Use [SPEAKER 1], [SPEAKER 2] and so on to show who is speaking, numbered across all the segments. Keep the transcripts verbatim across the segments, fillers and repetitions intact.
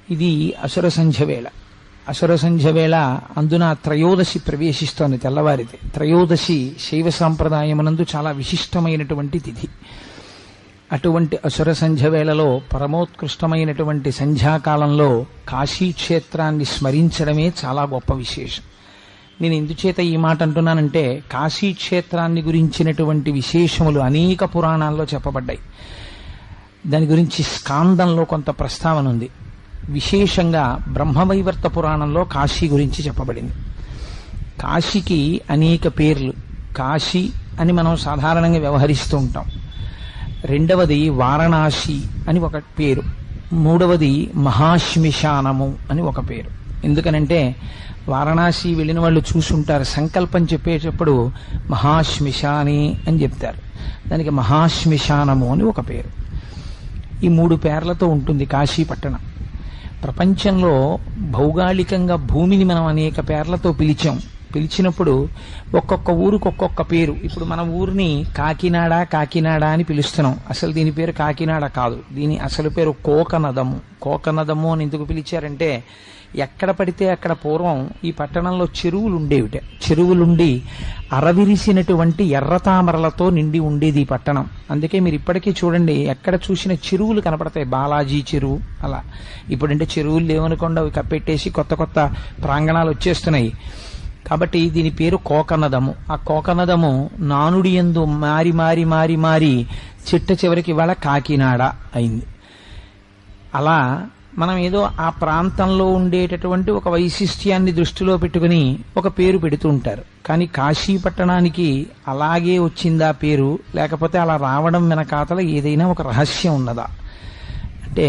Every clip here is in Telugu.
[SPEAKER 1] ఇది అసుర సంధ్య వేళ. అసుర సంధ్య వేళ అందున త్రయోదశి ప్రవేశిస్తోంది, తెల్లవారితే. త్రయోదశి శైవ సాంప్రదాయమునందు చాలా విశిష్టమైనటువంటి తిథి. అటువంటి అసుర సంధ్య వేళలో పరమోత్కృష్టమైనటువంటి సంధ్యాకాలంలో కాశీక్షేత్రాన్ని స్మరించడమే చాలా గొప్ప విశేషం. నేను ఎందుచేత ఈ మాట అంటున్నానంటే, కాశీక్షేత్రాన్ని గురించినటువంటి విశేషములు అనేక పురాణాల్లో చెప్పబడ్డాయి. దాని గురించి స్కాందంలో కొంత ప్రస్తావన ఉంది. విశేషంగా బ్రహ్మవైవర్త పురాణంలో కాశీ గురించి చెప్పబడింది. కాశీకి అనేక పేర్లు. కాశీ అని మనం సాధారణంగా వ్యవహరిస్తూ ఉంటాం. రెండవది వారణాసి అని ఒక పేరు. మూడవది మహాశ్మశానము అని ఒక పేరు. ఎందుకనంటే వారణాసి వెళ్ళిన వాళ్ళు చూసుంటారు, సంకల్పం చెప్పేటప్పుడు మహాశ్మశాని అని చెప్తారు. దానికి మహాశ్మశానము అని ఒక పేరు. ఈ మూడు పేర్లతో ఉంటుంది కాశీ పట్టణం. ప్రపంచంలో భౌగోళికంగా భూమిని మనం అనేక పేర్లతో పిలిచాం. పిలిచినప్పుడు ఒక్కొక్క ఊరికి ఒక్కొక్క పేరు. ఇప్పుడు మన ఊరిని కాకినాడ కాకినాడ అని పిలుస్తున్నాం. అసలు దీని పేరు కాకినాడ కాదు, దీని అసలు పేరు కోకనదము. కోకనదము అని ఎందుకు పిలిచారంటే, ఎక్కడ పడితే అక్కడ పూర్వం ఈ పట్టణంలో చెరువులు ఉండేవిట. చెరువులుండి అరవిరిసినటువంటి ఎర్రతామరలతో నిండి ఉండేది ఈ పట్టణం. అందుకే మీరు ఇప్పటికీ చూడండి, ఎక్కడ చూసిన చెరువులు కనపడతాయి. బాలాజీ చెరువు అలా. ఇప్పుడంటే చెరువులు లేవనుకోండి, అవి కప్పెట్టేసి కొత్త కొత్త ప్రాంగణాలు వచ్చేస్తున్నాయి. కాబట్టి దీని పేరు కోకనదము. ఆ కోకనదము నానుడి యందు మారి మారి మారి మారి చిట్ట చివరికి ఇవాళ కాకినాడ అయింది. అలా మనం ఏదో ఆ ప్రాంతంలో ఉండేటటువంటి ఒక వైశిష్ట్యాన్ని దృష్టిలో పెట్టుకుని ఒక పేరు పెడుతూ ఉంటారు. కానీ కాశీ పట్టణానికి అలాగే వచ్చిందా పేరు, లేకపోతే అలా రావడం వెనకాతల ఏదైనా ఒక రహస్యం ఉన్నదా అంటే,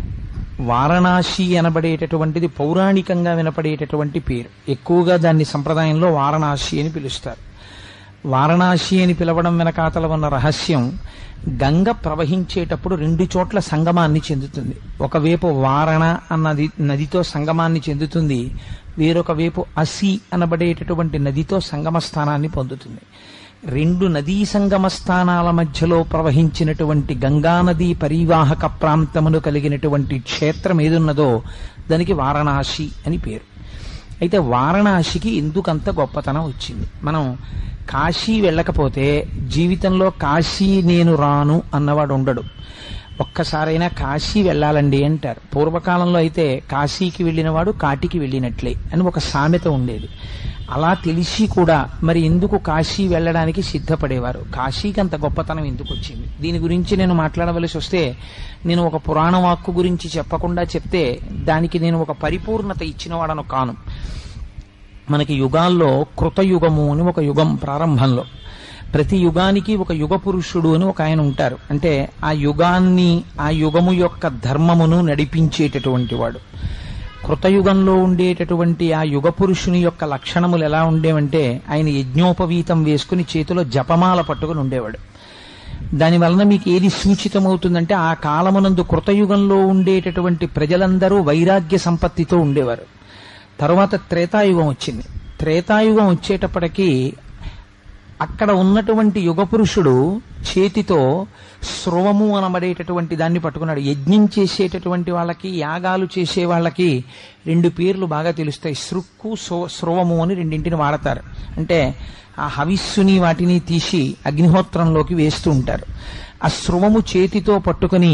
[SPEAKER 1] వారణాసి అనబడేటటువంటిది పౌరాణికంగా వినపడేటటువంటి పేరు. ఎక్కువగా దాన్ని సంప్రదాయంలో వారణాసి అని పిలుస్తారు. వారణాసి అని పిలవడం వెనకాతల ఉన్న రహస్యం, గంగ ప్రవహించేటప్పుడు రెండు చోట్ల సంగమాన్ని చెందుతుంది. ఒకవైపు వారణ అన్నది నదితో సంగమాన్ని చెందుతుంది, వేరొక వైపు అసి అనబడేటటువంటి నదితో సంగమ స్థానాన్ని పొందుతుంది. రెండు నదీ సంగమ స్థానాల మధ్యలో ప్రవహించినటువంటి గంగానదీ పరివాహక ప్రాంతమును కలిగినటువంటి క్షేత్రం ఏదున్నదో దానికి వారణాసి అని పేరు. అయితే వారణాసికి ఎందుకంత గొప్పతనం వచ్చింది? మనం కాశీ వెళ్ళకపోతే జీవితంలో కాశీ నేను రాను అన్నవాడు ఉండడు. ఒక్కసారైనా కాశీ వెళ్ళాలండి అంటారు. పూర్వకాలంలో అయితే కాశీకి వెళ్ళినవాడు కాటికి వెళ్ళినట్లే అని ఒక సామెత ఉండేది. అలా తెలిసి కూడా మరి ఎందుకు కాశీ వెళ్ళడానికి సిద్ధపడేవారు? కాశీకి అంత గొప్పతనం ఎందుకు వచ్చింది? దీని గురించి నేను మాట్లాడవలసి వస్తే, నేను ఒక పురాణ వాక్కు గురించి చెప్పకుండా చెప్తే దానికి నేను ఒక పరిపూర్ణత ఇచ్చినవాడను కాను. మనకి యుగాల్లో కృతయుగము అని ఒక యుగం ప్రారంభంలో, ప్రతి యుగానికి ఒక యుగ పురుషుడు అని ఒక ఆయన ఉంటారు. అంటే ఆ యుగాన్ని, ఆ యుగము యొక్క ధర్మమును నడిపించేటటువంటి వాడు. కృతయుగంలో ఉండేటటువంటి ఆ యుగ పురుషుని యొక్క లక్షణములు ఎలా ఉండేవంటే, ఆయన యజ్ఞోపవీతం వేసుకుని చేతిలో జపమాల పట్టుకుని ఉండేవాడు. దానివలన మీకు ఏది సూచితమవుతుందంటే, ఆ కాలమునందు కృతయుగంలో ఉండేటటువంటి ప్రజలందరూ వైరాగ్య సంపత్తితో ఉండేవారు. తరువాత త్రేతాయుగం వచ్చింది. త్రేతాయుగం వచ్చేటప్పటికీ అక్కడ ఉన్నటువంటి యుగపురుషుడు చేతితో స్రవము అనబడేటటువంటి దాన్ని పట్టుకున్నాడు. యజ్ఞం చేసేటటువంటి వాళ్ళకి, యాగాలు చేసే వాళ్ళకి రెండు పేర్లు బాగా తెలుస్తాయి. సృక్కు స్రవము అని రెండింటిని వాడతారు. అంటే ఆ హవిస్సుని వాటిని తీసి అగ్నిహోత్రంలోకి వేస్తూ ఉంటారు. ఆ స్రవము చేతితో పట్టుకుని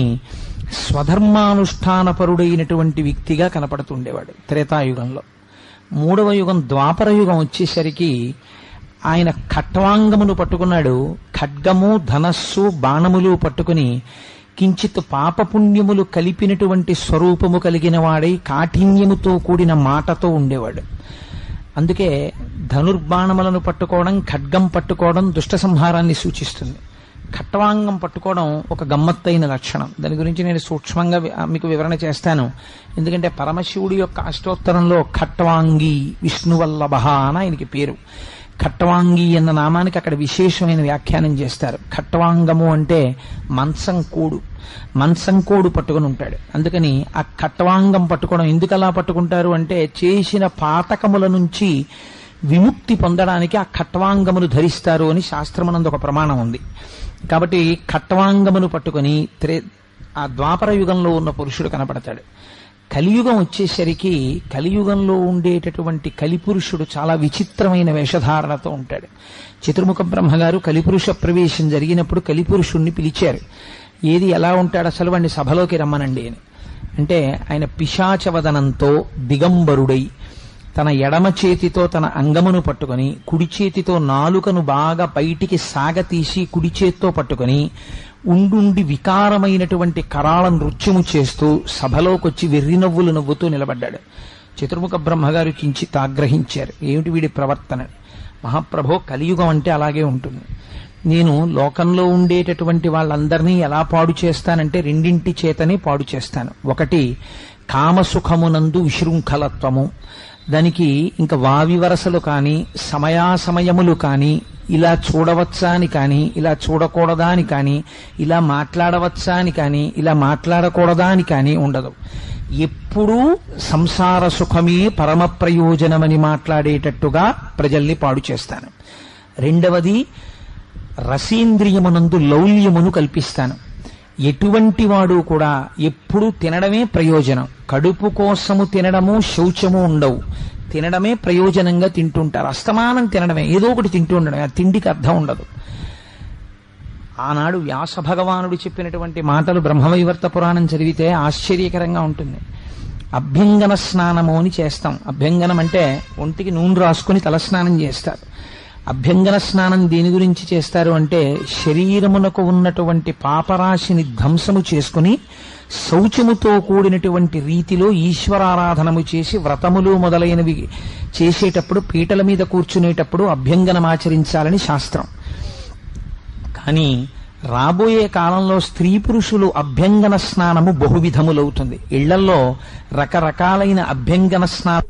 [SPEAKER 1] స్వధర్మానుష్ఠానపరుడైనటువంటి వ్యక్తిగా కనపడుతుండేవాడు త్రేతాయుగంలో. మూడవ యుగం ద్వాపర యుగం వచ్చేసరికి ఆయన ఖట్వాంగమును పట్టుకున్నాడు. ఖడ్గము, ధనస్సు, బాణములు పట్టుకుని కించిత్ పాపపుణ్యములు కలిపినటువంటి స్వరూపము కలిగిన వాడై కాఠిన్యముతో కూడిన మాటతో ఉండేవాడు. అందుకే ధనుర్బాణములను పట్టుకోవడం, ఖడ్గం పట్టుకోవడం దుష్ట సంహారాన్ని సూచిస్తుంది. ఖట్వాంగం పట్టుకోవడం ఒక గమ్మత్తైన లక్షణం. దాని గురించి నేను సూక్ష్మంగా మీకు వివరణ చేస్తాను. ఎందుకంటే పరమశివుడి యొక్క అష్టోత్తరంలో ఖట్వాంగి విష్ణువల్లభ అని ఆయనకి పేరు. ఖట్వాంగి అన్న నామానికి అక్కడ విశేషమైన వ్యాఖ్యానం చేస్తారు. ఖట్వాంగము అంటే మంచం కోడు, మంచం కోడు పట్టుకుని ఉంటాడు. అందుకని ఆ ఖట్వాంగం పట్టుకోవడం ఎందుకు అలా పట్టుకుంటారు అంటే, చేసిన పాతకముల నుంచి విముక్తి పొందడానికి ఆ ఖట్వాంగమును ధరిస్తారు అని శాస్త్రమునందు ఒక ప్రమాణం ఉంది. కాబట్టి ఖట్వాంగమును పట్టుకుని త్రే ఆ ద్వాపర యుగంలో ఉన్న పురుషుడు కనపడతాడు. కలియుగం వచ్చేసరికి కలియుగంలో ఉండేటటువంటి కలిపురుషుడు చాలా విచిత్రమైన వేషధారణతో ఉంటాడు. చతుర్ముఖ బ్రహ్మగారు కలిపురుష ప్రవేశం జరిగినప్పుడు కలిపురుషుణ్ణి పిలిచారు. ఏది ఎలా ఉంటాడు అసలు, వాడిని సభలోకి రమ్మనండి అని. అంటే ఆయన పిశాచవదనంతో దిగంబరుడై తన ఎడమ చేతితో తన అంగమును పట్టుకొని కుడి చేతితో నాలుకను బాగా బయటికి సాగతీసి కుడి చేత్తో పట్టుకొని ఉండుండి వికారమైనటువంటి కరాళ నృత్యము చేస్తూ సభలోకొచ్చి వెర్రి నవ్వులు నవ్వుతూ నిలబడ్డాడు. చతుర్ముఖ బ్రహ్మగారు కించిత్ ఆగ్రహించారు, ఏమిటి వీడి ప్రవర్తన. మహాప్రభో, కలియుగం అంటే అలాగే ఉంటుంది. నేను లోకంలో ఉండేటటువంటి వాళ్ళందరినీ ఎలా పాడు చేస్తానంటే రెండింటి చేతనే పాడు చేస్తాను. ఒకటి కామసుఖమునందు విశృంఖలత్వము, దానికి ఇంకా వావి వరసలు కానీ సమయాసమయములు కానీ ఇలా చూడవచ్చా అని కానీ ఇలా చూడకూడదా అని కానీ ఇలా మాట్లాడవచ్చా అని కానీ ఇలా మాట్లాడకూడదా అని కానీ ఉండదు. ఎప్పుడూ సంసార సుఖమే పరమ ప్రయోజనమని మాట్లాడేటట్టుగా ప్రజల్ని పాడు చేస్తాను. రెండవది రసేంద్రియమునందు లౌల్యమును కల్పిస్తాను. ఎటువంటి వాడు కూడా ఎప్పుడూ తినడమే ప్రయోజనం, కడుపు కోసము తినడము శౌచము ఉండవు. తినడమే ప్రయోజనంగా తింటుంటారు. అస్తమానం తినడమే, ఏదో ఒకటి తింటూ ఉండడమే, ఆ తిండికి అర్థం ఉండదు. ఆనాడు వ్యాస భగవానుడు చెప్పినటువంటి మాటలు బ్రహ్మవైవర్త పురాణం చదివితే ఆశ్చర్యకరంగా ఉంటుంది. అభ్యంగన స్నానము అని చేస్తాం. అభ్యంగనం అంటే ఒంటికి నూనె రాసుకుని తలస్నానం చేస్తారు. అభ్యంగన స్నానం దేని గురించి చేస్తారు అంటే శరీరమునకు ఉన్నటువంటి పాపరాశిని ధ్వంసము చేసుకుని శౌచముతో కూడినటువంటి రీతిలో ఈశ్వరారాధనము చేసి వ్రతములు మొదలైనవి చేసేటప్పుడు పీటల మీద కూర్చునేటప్పుడు అభ్యంగనమాచరించాలని శాస్త్రం. కానీ రాబోయే కాలంలో స్త్రీ పురుషులు అభ్యంగన స్నానము బహువిధములవుతుంది. ఇళ్లల్లో రకరకాలైన అభ్యంగన స్నానం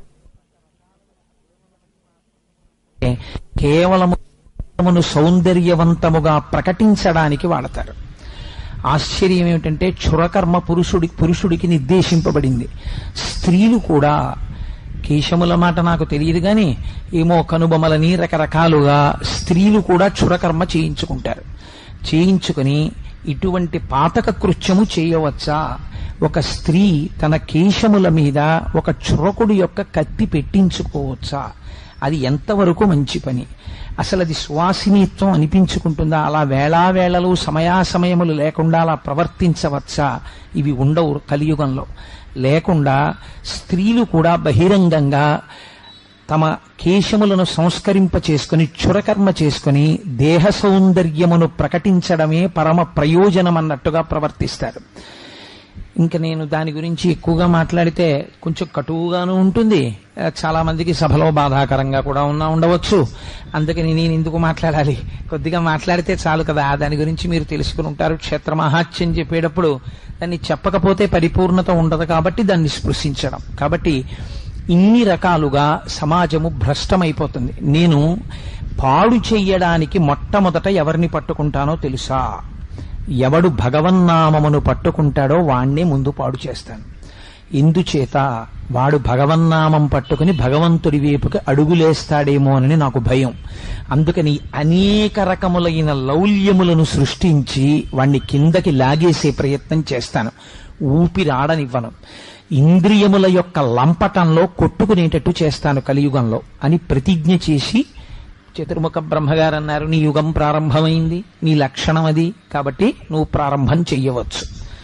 [SPEAKER 1] కేవలమును సౌందర్యవంతముగా ప్రకటించడానికి వాడతారు. ఆశ్చర్యం ఏమిటంటే క్షురకర్మ పురుషుడి పురుషుడికి నిర్దేశింపబడింది. స్త్రీలు కూడా, కేశముల మాట నాకు తెలియదు కానీ ఏమో కనుబొమలని రకరకాలుగా స్త్రీలు కూడా క్షురకర్మ చేయించుకుంటారు. చేయించుకుని ఇటువంటి పాతక కృత్యము చేయవచ్చా? ఒక స్త్రీ తన కేశముల మీద ఒక క్షురకుడి యొక్క కత్తి పెట్టించుకోవచ్చా? అది ఎంతవరకు మంచి పని? అసలు అది సువాసినిత్వం అనిపించుకుంటుందా? అలా వేళావేళలు సమయాసమయములు లేకుండా అలా ప్రవర్తించవచ్చా? ఇవి ఉండవు కలియుగంలో. లేకుండా స్త్రీలు కూడా బహిరంగంగా తమ కేశములను సంస్కరింప చేసుకుని క్షురకర్మ చేసుకుని దేహ సౌందర్యమును ప్రకటించడమే పరమ ప్రయోజనం అన్నట్టుగా ప్రవర్తిస్తారు. ఇంకా నేను దాని గురించి ఎక్కువగా మాట్లాడితే కొంచెం కటువుగాను ఉంటుంది, చాలా మందికి సభలో బాధాకరంగా కూడా ఉన్నా ఉండవచ్చు. అందుకని నేను ఎందుకు మాట్లాడాలి, కొద్దిగా మాట్లాడితే చాలు కదా. దాని గురించి మీరు తెలుసుకుని ఉంటారు. క్షేత్ర మహాత్యం చెప్పేటప్పుడు దాన్ని చెప్పకపోతే పరిపూర్ణత ఉండదు కాబట్టి దాన్ని స్పృశించడం. కాబట్టి ఇన్ని రకాలుగా సమాజము భ్రష్టమైపోతుంది. నేను పాడు చెయ్యడానికి మొట్టమొదట ఎవరిని పట్టుకుంటానో తెలుసా? ఎవడు భగవన్నామమును పట్టుకుంటాడో వాణ్ణే ముందు పాడు చేస్తాను. ఇందుచేత వాడు భగవన్నామం పట్టుకుని భగవంతుడి వైపుకి అడుగులేస్తాడేమోనని నాకు భయం. అందుకని అనేక రకములైన లౌల్యములను సృష్టించి వాణ్ణి కిందకి లాగేసే ప్రయత్నం చేస్తాను. ఊపిరాడనివ్వను. ఇంద్రియముల యొక్క లంపటంలో కొట్టుకునేటట్టు చేస్తాను కలియుగంలో అని ప్రతిజ్ఞ చేసి చతుర్ముఖ బ్రహ్మగారు అన్నారు, నీ యుగం ప్రారంభమైంది, నీ లక్షణం అది, కాబట్టి నువ్వు ప్రారంభం చెయ్యవచ్చు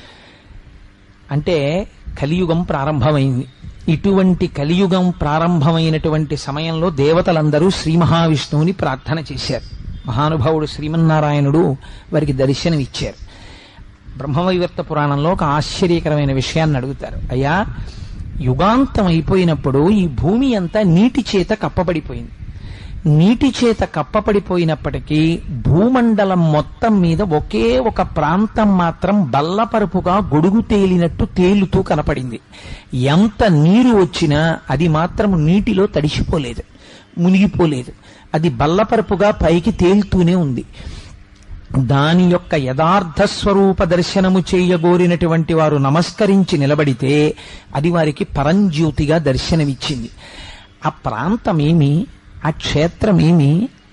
[SPEAKER 1] అంటే కలియుగం ప్రారంభమైంది. ఇటువంటి కలియుగం ప్రారంభమైనటువంటి సమయంలో దేవతలందరూ శ్రీ మహావిష్ణువుని ప్రార్థన చేశారు. మహానుభావుడు శ్రీమన్నారాయణుడు వారికి దర్శనమిచ్చారు. బ్రహ్మవైవర్త పురాణంలో ఒక ఆశ్చర్యకరమైన విషయాన్ని అడుగుతారు. అయ్యా, యుగాంతం అయిపోయినప్పుడు ఈ భూమి అంతా నీటి చేత కప్పబడిపోయింది. నీటి చేత కప్పబడిపోయినప్పటికీ భూమండలం మొత్తం మీద ఒకే ఒక ప్రాంతం మాత్రం బల్లపరుపుగా గొడుగు తేలినట్టు తేలుతూ కనపడింది. ఎంత నీరు వచ్చినా అది మాత్రం నీటిలో తడిసిపోలేదు, మునిగిపోలేదు. అది బల్లపరుపుగా పైకి తేలుతూనే ఉంది. దాని యొక్క యథార్థ స్వరూప దర్శనము చేయగోరినటువంటి వారు నమస్కరించి నిలబడితే అది వారికి పరంజ్యోతిగా దర్శనమిచ్చింది. ఆ ప్రాంతమేమి, ఆ క్షేత్రమేమి,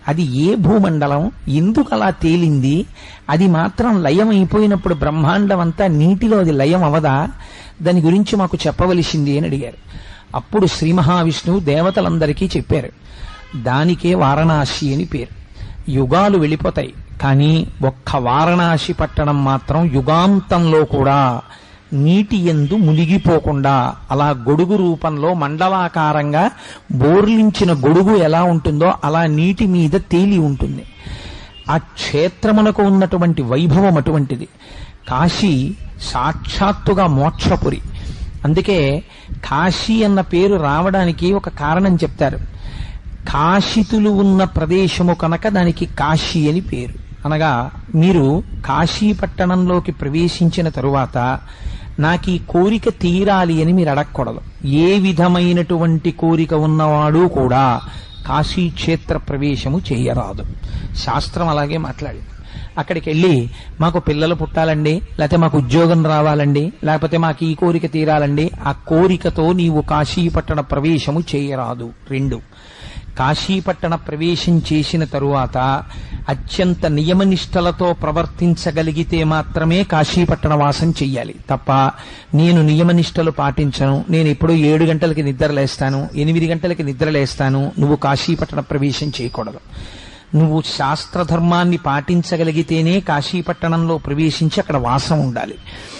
[SPEAKER 1] అది ఏ భూమండలం, ఎందుకు అలా తేలింది, అది మాత్రం లయం అయిపోయినప్పుడు బ్రహ్మాండం అంతా నీటిలో అది లయం అవదా, దాని గురించి మాకు చెప్పవలసింది అని అడిగారు. అప్పుడు శ్రీ మహావిష్ణువు దేవతలందరికీ చెప్పారు. దానికే వారణాసి అని పేరు. యుగాలు వెళ్ళిపోతాయి, కానీ ఒక్క వారణాసి పట్టణం మాత్రం యుగాంతంలో కూడా నీటి యందు మునిగిపోకుండా అలా గొడుగు రూపంలో మండలాకారంగా బోర్లించిన గొడుగు ఎలా ఉంటుందో అలా నీటి మీద తేలి ఉంటుంది. ఆ క్షేత్రమునకు ఉన్నటువంటి వైభవం అటువంటిది. కాశీ సాక్షాత్తుగా మోక్షపురి. అందుకే కాశీ అన్న పేరు రావడానికి ఒక కారణం చెప్తారు. కాశితులు ఉన్న ప్రదేశము కనుక దానికి కాశీ అని పేరు. అనగా మీరు కాశీ పట్టణంలోకి ప్రవేశించిన తరువాత నాకు ఈ కోరిక తీరాలి అని మీరు అడగకూడదు. ఏ విధమైనటువంటి కోరిక ఉన్నవాడు కూడా కాశీ క్షేత్ర ప్రవేశము చేయరాదు. శాస్త్రం అలాగే మాట్లాడింది. అక్కడికి వెళ్ళి మాకు పిల్లలు పుట్టాలండి, లేకపోతే మాకు ఉద్యోగం రావాలండి, లేకపోతే మాకు ఈ కోరిక తీరాలండి, ఆ కోరికతో నీవు కాశీపట్టణ ప్రవేశము చేయరాదు. రెండు, కాశీపట్టణ ప్రవేశం చేసిన తరువాత అత్యంత నియమనిష్టలతో ప్రవర్తించగలిగితే మాత్రమే కాశీపట్టణ వాసం చెయ్యాలి తప్ప నేను నియమనిష్టలు పాటించను, నేను ఎప్పుడూ ఏడు గంటలకి నిద్రలేస్తాను, ఎనిమిది గంటలకి నిద్రలేస్తాను, నువ్వు కాశీపట్టణ ప్రవేశం చేయకూడదు. నువ్వు శాస్త్రధర్మాన్ని పాటించగలిగితేనే కాశీపట్టణంలో ప్రవేశించి అక్కడ వాసం ఉండాలి.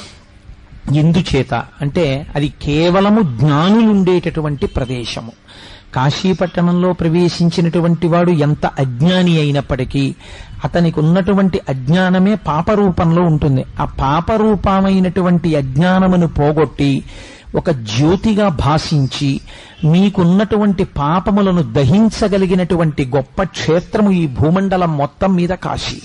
[SPEAKER 1] ఎందుచేత అంటే అది కేవలము జ్ఞానులుండేటటువంటి ప్రదేశము. కాశీపట్టణంలో ప్రవేశించినటువంటి వాడు ఎంత అజ్ఞాని అయినప్పటికీ అతనికి ఉన్నటువంటి అజ్ఞానమే పాపరూపంలో ఉంటుంది. ఆ పాపరూపమైనటువంటి అజ్ఞానమును పోగొట్టి ఒక జ్యోతిగా భాషించి మీకున్నటువంటి పాపములను దహించగలిగినటువంటి గొప్ప క్షేత్రము ఈ భూమండలం మొత్తం మీద కాశీ.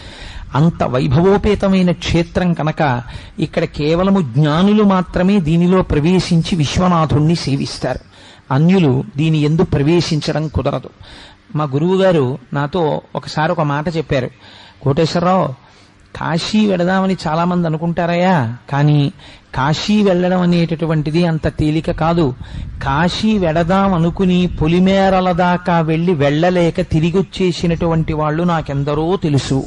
[SPEAKER 1] అంత వైభవోపేతమైన క్షేత్రం కనుక ఇక్కడ కేవలము జ్ఞానులు మాత్రమే దీనిలో ప్రవేశించి విశ్వనాథుణ్ణి సేవిస్తారు. అన్యులు దీని యందు ప్రవేశించడం కుదరదు. మా గురువు గారు నాతో ఒకసారి ఒక మాట చెప్పారు. కోటేశ్వరరావు, కాశీ వెళదామని చాలా మంది అనుకుంటారయ్యా, కానీ కాశీ వెళ్ళడం అనేటటువంటిది అంత తేలిక కాదు. కాశీ వెళదాం అనుకుని పొలిమేరల దాకా వెళ్లి వెళ్లలేక తిరిగి వచ్చేసినటువంటి వాళ్ళు నాకెందరో తెలుసు.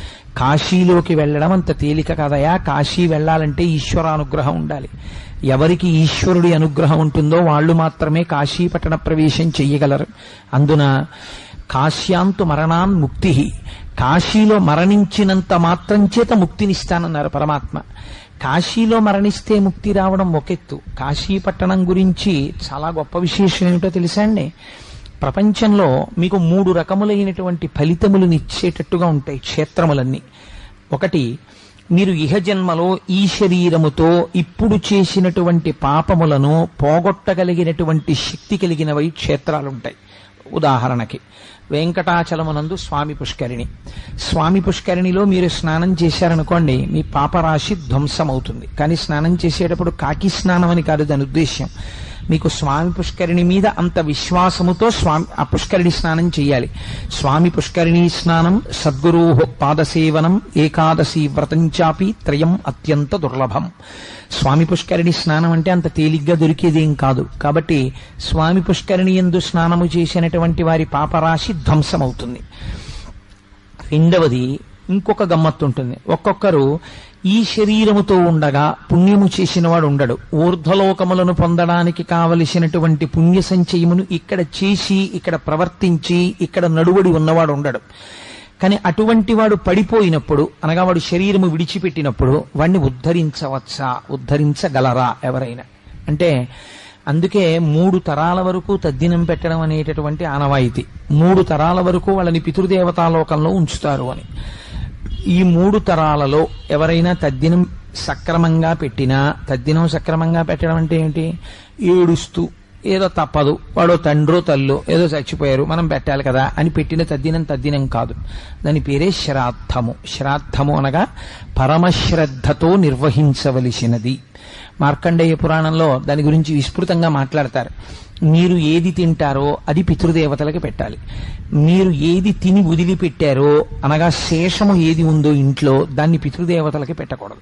[SPEAKER 1] కాశీలోకి వెళ్లడం అంత తేలిక కాదయా. కాశీ వెళ్లాలంటే ఈశ్వరానుగ్రహం ఉండాలి. ఎవరికి ఈశ్వరుడి అనుగ్రహం ఉంటుందో వాళ్ళు మాత్రమే కాశీపట్టణ ప్రవేశం చెయ్యగలరు. అందున కాశ్యాంతు మరణాన్ ముక్తి, కాశీలో మరణించినంత మాత్రం చేత ముక్తినిస్తానన్నారు పరమాత్మ. కాశీలో మరణిస్తే ముక్తి రావడం ఒకెత్తు. కాశీపట్టణం గురించి చాలా గొప్ప విశేషం ఏమిటో తెలుసా అండి? ప్రపంచంలో మీకు మూడు రకములైనటువంటి ఫలితములనిచ్చేటట్టుగా ఉంటాయి క్షేత్రములన్నీ. ఒకటి, మీరు ఇహజన్మలో ఈ శరీరముతో ఇప్పుడు చేసినటువంటి పాపములను పోగొట్టగలిగినటువంటి శక్తి కలిగినవై క్షేత్రాలుంటాయి. ఉదాహరణకి వెంకటాచలమునందు స్వామి పుష్కరిణి. స్వామి పుష్కరిణిలో మీరు స్నానం చేశారనుకోండి, మీ పాపరాశి ధ్వంసమవుతుంది. కానీ స్నానం చేసేటప్పుడు కాకి స్నానం అని కాదు దాని ఉద్దేశ్యం. మీకు స్వామి పుష్కరిణి మీద అంత విశ్వాసముతో స్వామి ఆ పుష్కరిణి స్నానం చేయాలి. స్వామి పుష్కరిణి స్నానం సద్గురు పాదసేవనం ఏకాదశి వ్రతంచాపి త్రయం అత్యంత దుర్లభం. స్వామి పుష్కరిణి స్నానం అంటే అంత తేలిగ్గా దొరికేదేం కాదు. కాబట్టి స్వామి పుష్కరిణి యందు స్నానము చేసినటువంటి వారి పాపరాశి ధ్వంసమవుతుంది. రెండవది, ఇంకొక గమ్మత్తు ఉంటుంది. ఒక్కొక్కరు ఈ శరీరముతో ఉండగా పుణ్యము చేసిన వాడు ఉండడు. ఊర్ధ్వలోకములను పొందడానికి కావలసినటువంటి పుణ్య సంచయమును ఇక్కడ చేసి ఇక్కడ ప్రవర్తించి ఇక్కడ నడువడి ఉన్నవాడు ఉండడు. కానీ అటువంటి వాడు పడిపోయినప్పుడు, అనగా వాడు శరీరము విడిచిపెట్టినప్పుడు వాడిని ఉద్ధరించవచ్చా, ఉద్ధరించగలరా ఎవరైనా అంటే? అందుకే మూడు తరాల వరకు తద్దినం పెట్టడం అనేటటువంటి ఆనవాయితీ. మూడు తరాల వరకు వాళ్ళని పితృదేవతాలోకంలో ఉంచుతారు అని. ఈ మూడు తరాలలో ఎవరైనా తద్దినం సక్రమంగా పెట్టినా, తద్దినం సక్రమంగా పెట్టడం అంటే ఏంటి? ఏడుస్తూ ఏదో తప్పదు, వాడో తండ్రో తల్లో ఏదో చచ్చిపోయారు మనం పెట్టాలి కదా అని పెట్టిన తద్దినం తద్దినం కాదు. దాని పేరే శ్రాద్ధము. శ్రాద్ధము అనగా పరమశ్రద్ధతో నిర్వహించవలసినది. మార్కండేయ పురాణంలో దాని గురించి విస్తృతంగా మాట్లాడతారు. మీరు ఏది తింటారో అది పితృదేవతలకి పెట్టాలి. మీరు ఏది తిని వదిలిపెట్టారో, అనగా శేషము ఏది ఉందో ఇంట్లో దాన్ని పితృదేవతలకి పెట్టకూడదు.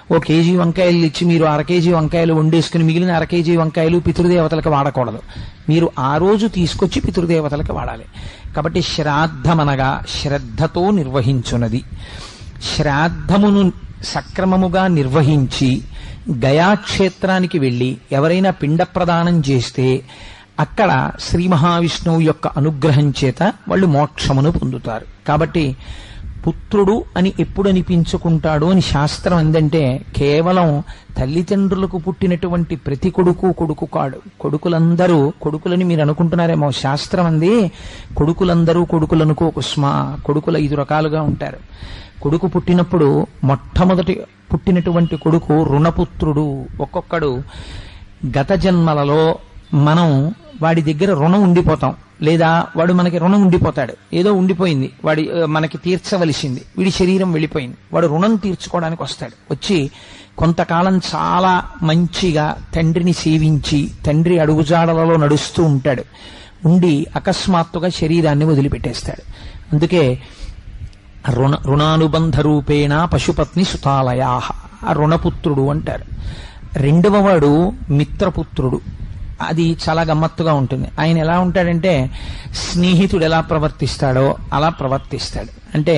[SPEAKER 1] ఓ కేజీ వంకాయలు ఇచ్చి మీరు అర కేజీ వంకాయలు వండేసుకుని మిగిలిన అర కేజీ వంకాయలు పితృదేవతలకు వాడకూడదు. మీరు ఆ రోజు తీసుకొచ్చి పితృదేవతలకు వాడాలి. కాబట్టి శ్రాద్ధమనగా శ్రద్ధతో నిర్వహించున్నది. శ్రాద్ధమును సక్రమముగా నిర్వహించి గయాక్షేత్రానికి వెళ్లి ఎవరైనా పిండ ప్రదానం చేస్తే అక్కడ శ్రీ మహావిష్ణువు యొక్క అనుగ్రహం చేత వాళ్ళు మోక్షమును పొందుతారు. కాబట్టి పుత్రుడు అని ఎప్పుడు అనిపించుకుంటాడు అని శాస్త్రం ఏందంటే, కేవలం తల్లిదండ్రులకు పుట్టినటువంటి ప్రతి కొడుకు కొడుకు కాడు. కొడుకులందరూ కొడుకులని మీరు అనుకుంటున్నారేమో, శాస్త్రం అంది కొడుకులందరూ కొడుకులనుకో కుస్మా. కొడుకులు ఐదు రకాలుగా ఉంటారు. కొడుకు పుట్టినప్పుడు మొట్టమొదటి పుట్టినటువంటి కొడుకు రుణపుత్రుడు. ఒక్కొక్కడు గత జన్మలలో మనం వాడి దగ్గర రుణం ఉండిపోతాం, లేదా వాడు మనకి రుణం ఉండిపోతాడు. ఏదో ఉండిపోయింది, వాడి మనకి తీర్చవలసింది, వీడి శరీరం వెళ్ళిపోయింది, వాడు రుణం తీర్చుకోవడానికి వస్తాడు. వచ్చి కొంతకాలం చాలా మంచిగా తండ్రిని సేవించి తండ్రి అడుగుజాడలలో నడుస్తూ ఉంటాడు. ఉండి అకస్మాత్తుగా శరీరాన్ని వదిలిపెట్టేస్తాడు. అందుకే రుణ రుణానుబంధ రూపేణ పశుపత్ని సుతాలయా, ఆ రుణపుత్రుడు అంటారు. రెండవ వాడు మిత్రపుత్రుడు. అది చాలా గమ్మత్తుగా ఉంటుంది. ఆయన ఎలా ఉంటాడంటే, స్నేహితుడు ఎలా ప్రవర్తిస్తాడో అలా ప్రవర్తిస్తాడు. అంటే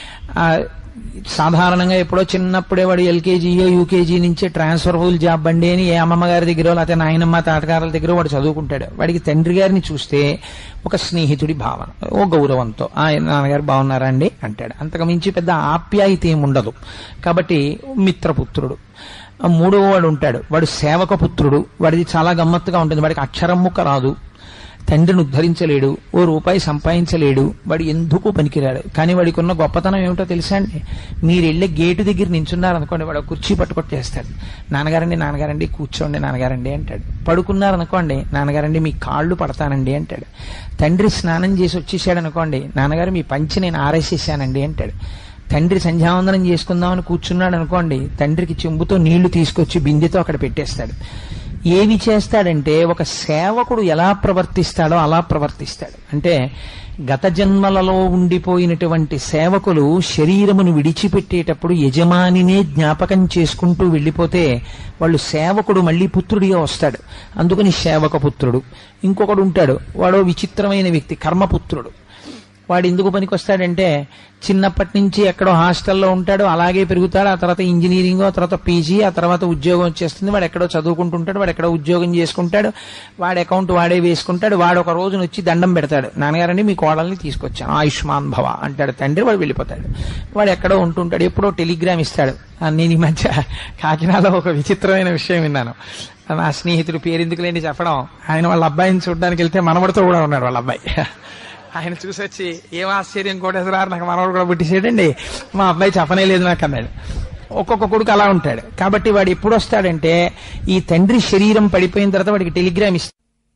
[SPEAKER 1] సాధారణంగా ఎప్పుడో చిన్నప్పుడే వాడు ఎల్కేజీయో యూకేజీ నుంచే ట్రాన్స్ఫర్బుల్ జాబ్ అండి అని ఏ అమ్మమ్మ గారి దగ్గర లేకపోతే నాయనమ్మ తాతగారుల దగ్గర వాడు చదువుకుంటాడు. వాడికి తండ్రి గారిని చూస్తే ఒక స్నేహితుడి భావన, ఓ గౌరవంతో ఆయన నాన్నగారు బాగున్నారా అండి అంటాడు. అంతకు మించి పెద్ద ఆప్యాయత ఏమి ఉండదు. కాబట్టి మిత్రపుత్రుడు. మూడవ వాడు ఉంటాడు, వాడు సేవక పుత్రుడు. వాడిది చాలా గమ్మత్తుగా ఉంటుంది. వాడికి అక్షరం ముక్క రాదు, తండ్రిని ఉద్ధరించలేడు, ఓ రూపాయి సంపాదించలేడు, వాడు ఎందుకు పనికిరాడు. కానీ వాడికి ఉన్న గొప్పతనం ఏమిటో తెలుసా అండి? మీరు వెళ్ళే గేటు దగ్గర నించున్నారనుకోండి, వాడు కుర్చీ పట్టుకొట్టేస్తాడు. నాన్నగారండి నాన్నగారండి కూర్చోండి నాన్నగారండి అంటాడు. పడుకున్నారనుకోండి, నాన్నగారండి మీ కాళ్ళు పడతానండి అంటాడు. తండ్రి స్నానం చేసి వచ్చేసాడు అనుకోండి, నాన్నగారు మీ పంచి నేను ఆరేసేసానండి అంటాడు. తండ్రి సంధ్యావందనం చేసుకుందామని కూర్చున్నాడు అనుకోండి, తండ్రికి చెంబుతో నీళ్లు తీసుకొచ్చి బిందెతో అక్కడ పెట్టేస్తాడు. ఏమి చేస్తాడంటే, ఒక సేవకుడు ఎలా ప్రవర్తిస్తాడో అలా ప్రవర్తిస్తాడు. అంటే గత జన్మలలో ఉండిపోయినటువంటి సేవకులు శరీరమును విడిచిపెట్టేటప్పుడు యజమానినే జ్ఞాపకం చేసుకుంటూ వెళ్ళిపోతే వాళ్ళు సేవకుడు మళ్లీ పుత్రుడిగా వస్తాడు. అందుకని సేవక పుత్రుడు. ఇంకొకడు ఉంటాడు, వాడో విచిత్రమైన వ్యక్తి, కర్మపుత్రుడు. వాడు ఎందుకు పనికొస్తాడంటే, చిన్నప్పటి నుంచి ఎక్కడో హాస్టల్లో ఉంటాడు, అలాగే పెరుగుతాడు. ఆ తర్వాత ఇంజనీరింగ్, ఆ తర్వాత పీజీ, ఆ తర్వాత ఉద్యోగం వచ్చేస్తుంది. వాడు ఎక్కడో చదువుకుంటుంటాడు, వాడు ఎక్కడో ఉద్యోగం చేసుకుంటాడు, వాడి అకౌంట్ వాడే వేసుకుంటాడు. వాడు ఒక రోజున వచ్చి దండం పెడతాడు, నాన్నగారండి మీ కోడల్ని తీసుకొచ్చాను ఆయుష్మాన్ భవ అంటాడు తండ్రి. వాడు వెళ్ళిపోతాడు. వాడు ఎక్కడో ఉంటుంటాడు, ఎప్పుడో టెలిగ్రామ్ ఇస్తాడు. నేను ఈ మధ్య కాకినాడలో ఒక విచిత్రమైన విషయం విన్నాను. నా స్నేహితుడు పేరెందుకు లేని చెప్పడం, ఆయన వాళ్ళ అబ్బాయిని చూడడానికి వెళ్తే మనవడితో కూడా ఉన్నాడు వాళ్ళ అబ్బాయి. ఆయన చూసి వచ్చి, ఏం ఆశ్చర్యం కోటేశ్వరారు, నాకు మనవడు కూడా పుట్టిసేయండి, మా అబ్బాయి చెప్పనే లేదు నాకు అన్నాడు. ఒక్కొక్క కొడుకు అలా ఉంటాడు. కాబట్టి వాడు ఎప్పుడు వస్తాడంటే, ఈ తండ్రి శరీరం పడిపోయిన తర్వాత వాడికి టెలిగ్రామ్ ఇస్తే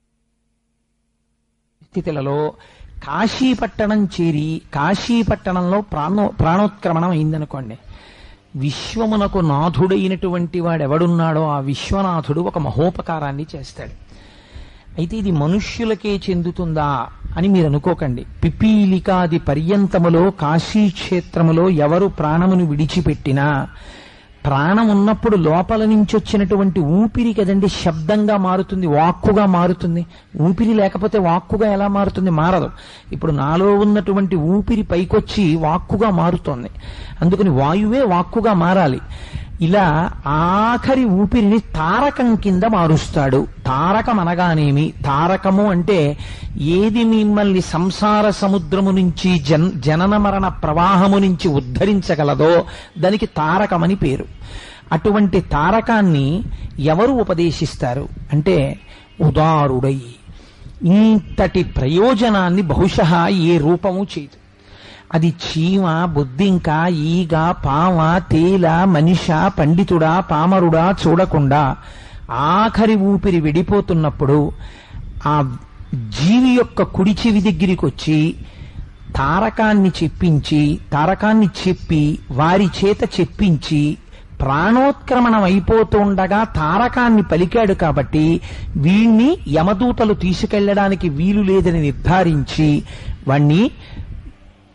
[SPEAKER 1] స్థితులలో కాశీపట్టణం చేరి కాశీపట్టణంలో ప్రాణో ప్రాణోత్క్రమణం అయిందనుకోండి, విశ్వమునకు నాథుడైనటువంటి వాడెవడున్నాడో ఆ విశ్వనాథుడు ఒక మహోపకారాన్ని చేస్తాడు. అయితే ఇది మనుష్యులకే చెందుతుందా అని మీరు అనుకోకండి. పిపీలికాది పర్యంతములో కాశీక్షేత్రములో ఎవరు ప్రాణమును విడిచిపెట్టినా, ప్రాణం ఉన్నప్పుడు లోపల నుంచి వచ్చినటువంటి ఊపిరి కదండి శబ్దంగా మారుతుంది, వాక్కుగా మారుతుంది. ఊపిరి లేకపోతే వాక్కుగా ఎలా మారుతుంది? మారదు. ఇప్పుడు నాలో ఉన్నటువంటి ఊపిరి పైకొచ్చి వాక్కుగా మారుతోంది. అందుకని వాయువే వాక్కుగా మారాలి. ఇలా ఆఖరి ఊపిరిని తారకం కింద మారుస్తాడు. తారకం అనగానేమి? తారకము అంటే ఏది మిమ్మల్ని సంసార సముద్రము నుంచి జన్ జనన మరణ ప్రవాహము నుంచి ఉద్ధరించగలదో దానికి తారకమని పేరు. అటువంటి తారకాన్ని ఎవరు ఉపదేశిస్తారు అంటే, ఉదారుడై ఇంతటి ప్రయోజనాన్ని బహుశః ఏ రూపము చేయదు. అది చీమ, బొద్దింక, ఈగ, పామ, తేల, మనిష, పండితుడా, పామరుడా చూడకుండా ఆఖరి ఊపిరి విడిపోతున్నప్పుడు ఆ జీవి యొక్క కుడి చెవి దగ్గరికి వచ్చి తారకాన్ని చెప్పించి తారకాన్ని చెప్పి వారి చేత చెప్పించి ప్రాణోత్క్రమణం అయిపోతుండగా తారకాన్ని పలికాడు కాబట్టి వీణ్ణి యమదూతలు తీసుకెళ్లడానికి వీలు లేదని నిర్ధారించి వాణ్ణి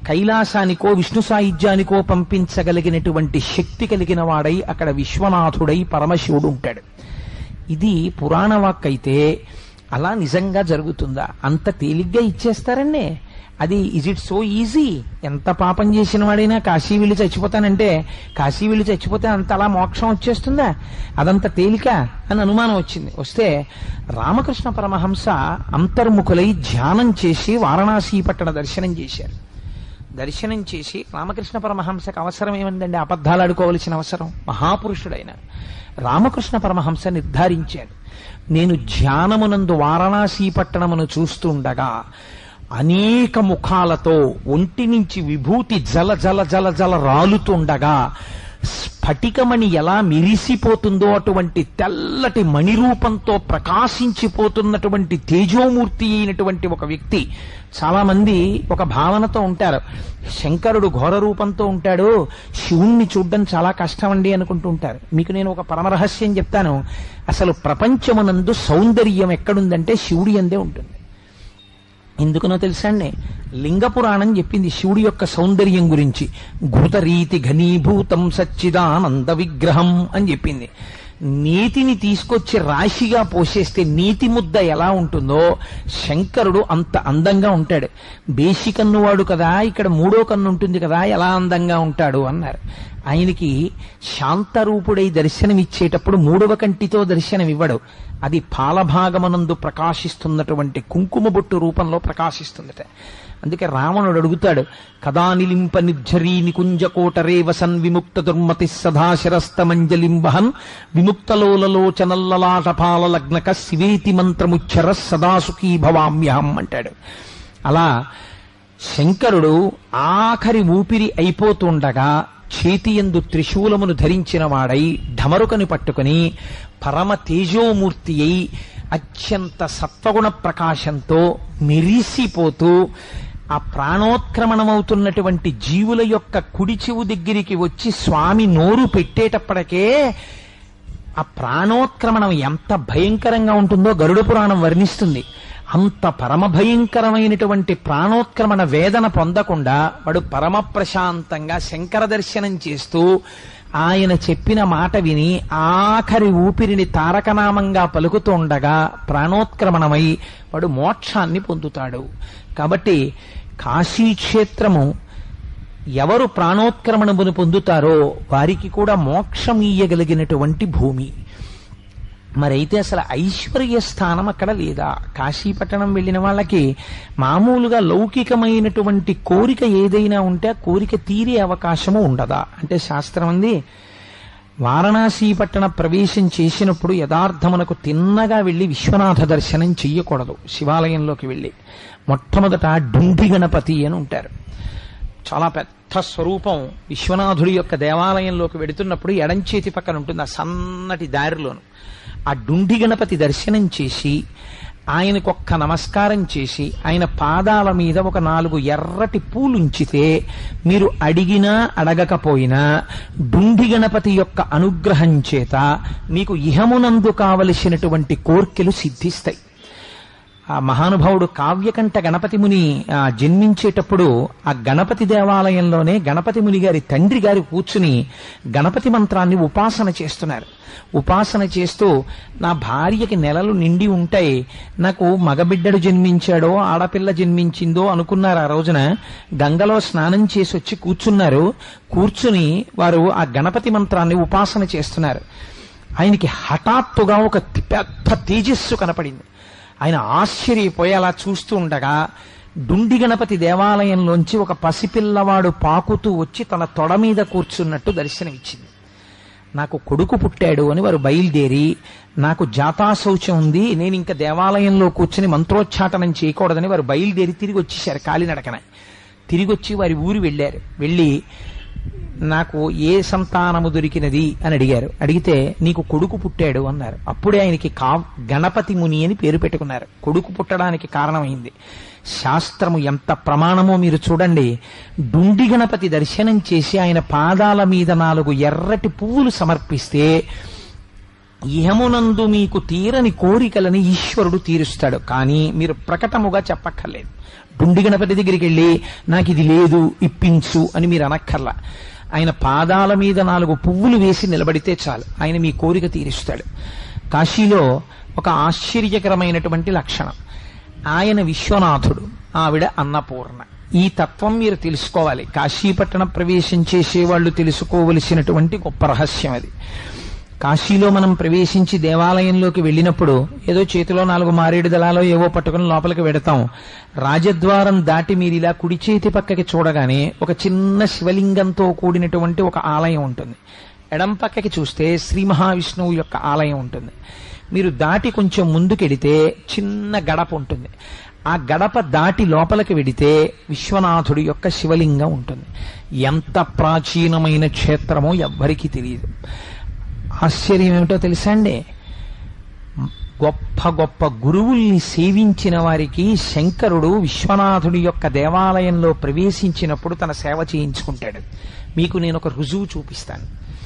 [SPEAKER 1] కైలాసానికో విష్ణు సాయుధ్యానికో పంపించగలిగినటువంటి శక్తి కలిగిన వాడై అక్కడ విశ్వనాథుడై పరమశివుడు ఉంటాడు. ఇది పురాణ వాక్కైతే అలా నిజంగా జరుగుతుందా? అంత తేలిగ్గా ఇచ్చేస్తారండి. అది ఇజ్ ఇట్ సో ఈజీ? ఎంత పాపం చేసిన వాడైనా కాశీ వెళ్ళి చచ్చిపోతానంటే కాశీ వెళ్ళి చచ్చిపోతే అంత అలా మోక్షం వచ్చేస్తుందా? అదంత తేలిక అని అనుమానం వచ్చింది. వస్తే రామకృష్ణ పరమహంస అంతర్ముఖులై ధ్యానం చేసి వారణాసి పట్టణ దర్శనం చేశారు. దర్శనం చేసి రామకృష్ణ పరమహంసకు అవసరం ఏమందండి? అబద్ధాలు ఆడుకోవలసిన అవసరం? మహాపురుషుడైన రామకృష్ణ పరమహంస నిర్ధారించాడు, నేను ధ్యానమునందు వారణాసి పట్టణమును చూస్తుండగా అనేక ముఖాలతో ఒంటి నుంచి విభూతి జల జల జల జల రాలుతుండగా స్ఫటికమణి ఎలా మిరిసిపోతుందో అటువంటి తెల్లటి మణిరూపంతో ప్రకాశించిపోతున్నటువంటి తేజోమూర్తి అయినటువంటి ఒక వ్యక్తి. చాలా మంది ఒక భావనతో ఉంటారు, శంకరుడు ఘోర రూపంతో ఉంటాడు, శివుణ్ణి చూడ్డం చాలా కష్టం అండి అనుకుంటూ ఉంటారు. మీకు నేను ఒక పరమరహస్యం చెప్తాను. అసలు ప్రపంచమునందు సౌందర్యం ఎక్కడుందంటే శివుడి యందే ఉంటుంది. ఎందుకనో తెలుసా అండి? లింగ పురాణం చెప్పింది శివుడి యొక్క సౌందర్యం గురించి. ఘృతరీతి ఘనీభూతం సచ్చిదానంద విగ్రహం అని చెప్పింది. నీతిని తీసుకొచ్చి రాశిగా పోసేస్తే నీతి ముద్ద ఎలా ఉంటుందో శంకరుడు అంత అందంగా ఉంటాడు. బేసి కన్నువాడు కదా, ఇక్కడ మూడో కన్ను ఉంటుంది కదా, ఎలా అందంగా ఉంటాడు అన్నారు. ఆయనకి శాంతరూపుడై దర్శనమిచ్చేటప్పుడు మూడవ కంటితో దర్శనమివ్వడు. అది పాలభాగమనందు ప్రకాశిస్తున్నటువంటి కుంకుమ బొట్టు రూపంలో ప్రకాశిస్తుందట. అందుకే రావణుడు అడుగుతాడు, కదా నిలింప నిర్ఝరీ నికుంజకోటరే వసన్ విముక్త దుర్మతి సదాశరస్తమంజలిం వహన్ విముక్తలోలలోచనల్లలాటపాల లగ్నక శివేతి మంత్రముచ్చర సదాసుఖీ భవామ్యహం అంటాడు. అలా శంకరుడు ఆఖరి ఊపిరి అయిపోతుండగా చేతియందు త్రిశూలమును ధరించిన వాడై ఢమరుకని పట్టుకుని పరమ తేజోమూర్తి అయి అత్యంత సత్వగుణ ప్రకాశంతో మెరిసిపోతూ ఆ ప్రాణోత్క్రమణమవుతున్నటువంటి జీవుల యొక్క కుడి చెవు దగ్గరికి వచ్చి స్వామి నోరు పెట్టేటప్పటికే ఆ ప్రాణోత్క్రమణం ఎంత భయంకరంగా ఉంటుందో గరుడ పురాణం వర్ణిస్తుంది. అంత పరమ భయంకరమైనటువంటి ప్రాణోత్క్రమణ వేదన పొందకుండా వాడు పరమ ప్రశాంతంగా శంకర దర్శనం చేస్తూ ఆయన చెప్పిన మాట విని ఆఖరి ఊపిరిని తారకనామంగా పలుకుతూ ఉండగా ప్రాణోత్క్రమణమై వాడు మోక్షాన్ని పొందుతాడు. కాబట్టి కాశీక్షేత్రము ఎవరు ప్రాణోత్క్రమణమును పొందుతారో వారికి కూడా మోక్షం ఇయ్యగలిగినటువంటి భూమి. మరైతే అసలు ఐశ్వర్య స్థానం అక్కడ లేదా? కాశీపట్టణం వెళ్ళిన వాళ్ళకి మామూలుగా లౌకికమైనటువంటి కోరిక ఏదైనా ఉంటే ఆ కోరిక తీరే అవకాశము ఉండదా అంటే శాస్త్రం అంది, వారణాసి పట్టణ ప్రవేశం చేసినప్పుడు యథార్థమునకు తిన్నగా వెళ్లి విశ్వనాథ దర్శనం చెయ్యకూడదు. శివాలయంలోకి వెళ్లి మొట్టమొదట డుండి గణపతి అని ఉంటారు. చాలా పెద్ద స్వరూపం విశ్వనాథుడి యొక్క దేవాలయంలోకి వెడుతున్నప్పుడు ఎడంచేతి పక్కన ఉంటుంది, ఆ సన్నటి దారిలోను. ఆ డుండి గణపతి దర్శనం చేసి ఆయనకొక్క నమస్కారం చేసి ఆయన పాదాల మీద ఒక నాలుగు ఎర్రటి పూలుంచితే మీరు అడిగినా అడగకపోయినా డుండి గణపతి యొక్క అనుగ్రహం చేత మీకు ఇహమునందు కావలసినటువంటి కోర్కెలు సిద్ధిస్తాయి. ఆ మహానుభావుడు కావ్యకంఠ గణపతి ముని జన్మించేటప్పుడు ఆ గణపతి దేవాలయంలోనే గణపతి ముని గారి తండ్రి గారి కూర్చుని గణపతి మంత్రాన్ని ఉపాసన చేస్తున్నారు. ఉపాసన చేస్తూ నా భార్యకి నెలలు నిండి ఉంటాయి, నాకు మగబిడ్డడు జన్మించాడో ఆడపిల్ల జన్మించిందో అనుకున్నారు. ఆ రోజున గంగలో స్నానం చేసి వచ్చి కూర్చున్నారు. కూర్చుని వారు ఆ గణపతి మంత్రాన్ని ఉపాసన చేస్తున్నారు. ఆయనకి హఠాత్తుగా ఒక పెద్ద తేజస్సు కనపడింది. ఆయన ఆశ్చర్యపోయి అలా చూస్తూ ఉండగా డుండి గణపతి దేవాలయంలోంచి ఒక పసిపిల్లవాడు పాకుతూ వచ్చి తన తొడ మీద కూర్చున్నట్టు దర్శనమిచ్చింది. నాకు కొడుకు పుట్టాడు అని వారు బయలుదేరి, నాకు జాతాశౌచం ఉంది, నేను ఇంకా దేవాలయంలో కూర్చుని మంత్రోచ్చాటనం చేయకూడదని వారు బయలుదేరి తిరిగి వచ్చేశారు కాలినడకన. తిరిగి వచ్చి వారి ఊరు వెళ్ళారు. వెళ్ళి నాకు ఏ సంతానము దొరికినది అని అడిగారు. అడిగితే నీకు కొడుకు పుట్టాడు అన్నారు. అప్పుడే ఆయనకి కా గణపతి ముని అని పేరు పెట్టుకున్నారు. కొడుకు పుట్టడానికి కారణమైంది. శాస్త్రము ఎంత ప్రమాణమో మీరు చూడండి. డుండి గణపతి దర్శనం చేసి ఆయన పాదాల మీద నాలుగు ఎర్రటి పువ్వులు సమర్పిస్తే ఇహమునందు మీకు తీరని కోరికలని ఈశ్వరుడు తీరుస్తాడు. కానీ మీరు ప్రకటముగా చెప్పక్కర్లేదు. డుండి గణపతి దగ్గరికి వెళ్ళి నాకు ఇది లేదు ఇప్పించు అని మీరు అనక్కర్లా. ఆయన పాదాల మీద నాలుగు పువ్వులు వేసి నిలబడితే చాలు, ఆయన మీ కోరిక తీరుస్తాడు. కాశీలో ఒక ఆశ్చర్యకరమైనటువంటి లక్షణం, ఆయన విశ్వనాథుడు, ఆవిడ అన్నపూర్ణ. ఈ తత్వం మీరు తెలుసుకోవాలి. కాశీపట్టణ ప్రవేశం చేసేవాళ్లు తెలుసుకోవలసినటువంటి గొప్ప రహస్యం అది. కాశీలో మనం ప్రవేశించి దేవాలయంలోకి వెళ్ళినప్పుడు ఏదో చేతిలో నాలుగు మారేడు దళాలో ఏవో పట్టుకుని లోపలికి వెడతాం. రాజద్వారం దాటి మీరు ఇలా కుడి చేతి పక్కకి చూడగానే ఒక చిన్న శివలింగంతో కూడినటువంటి ఒక ఆలయం ఉంటుంది. ఎడం పక్కకి చూస్తే శ్రీ మహావిష్ణువు యొక్క ఆలయం ఉంటుంది. మీరు దాటి కొంచెం ముందుకెడితే చిన్న గడప ఉంటుంది. ఆ గడప దాటి లోపలికి వెడితే విశ్వనాథుడి యొక్క శివలింగం ఉంటుంది. ఎంత ప్రాచీనమైన క్షేత్రమో ఎవ్వరికీ తెలియదు. ఆశ్చర్యం ఏమిటో తెలుసా అండి, గొప్ప గొప్ప గురువుల్ని సేవించిన వారికి శంకరుడు విశ్వనాథుడి యొక్క దేవాలయంలో ప్రవేశించినప్పుడు తన సేవ చేయించుకుంటాడు. మీకు నేను ఒక రుజువు చూపిస్తాను.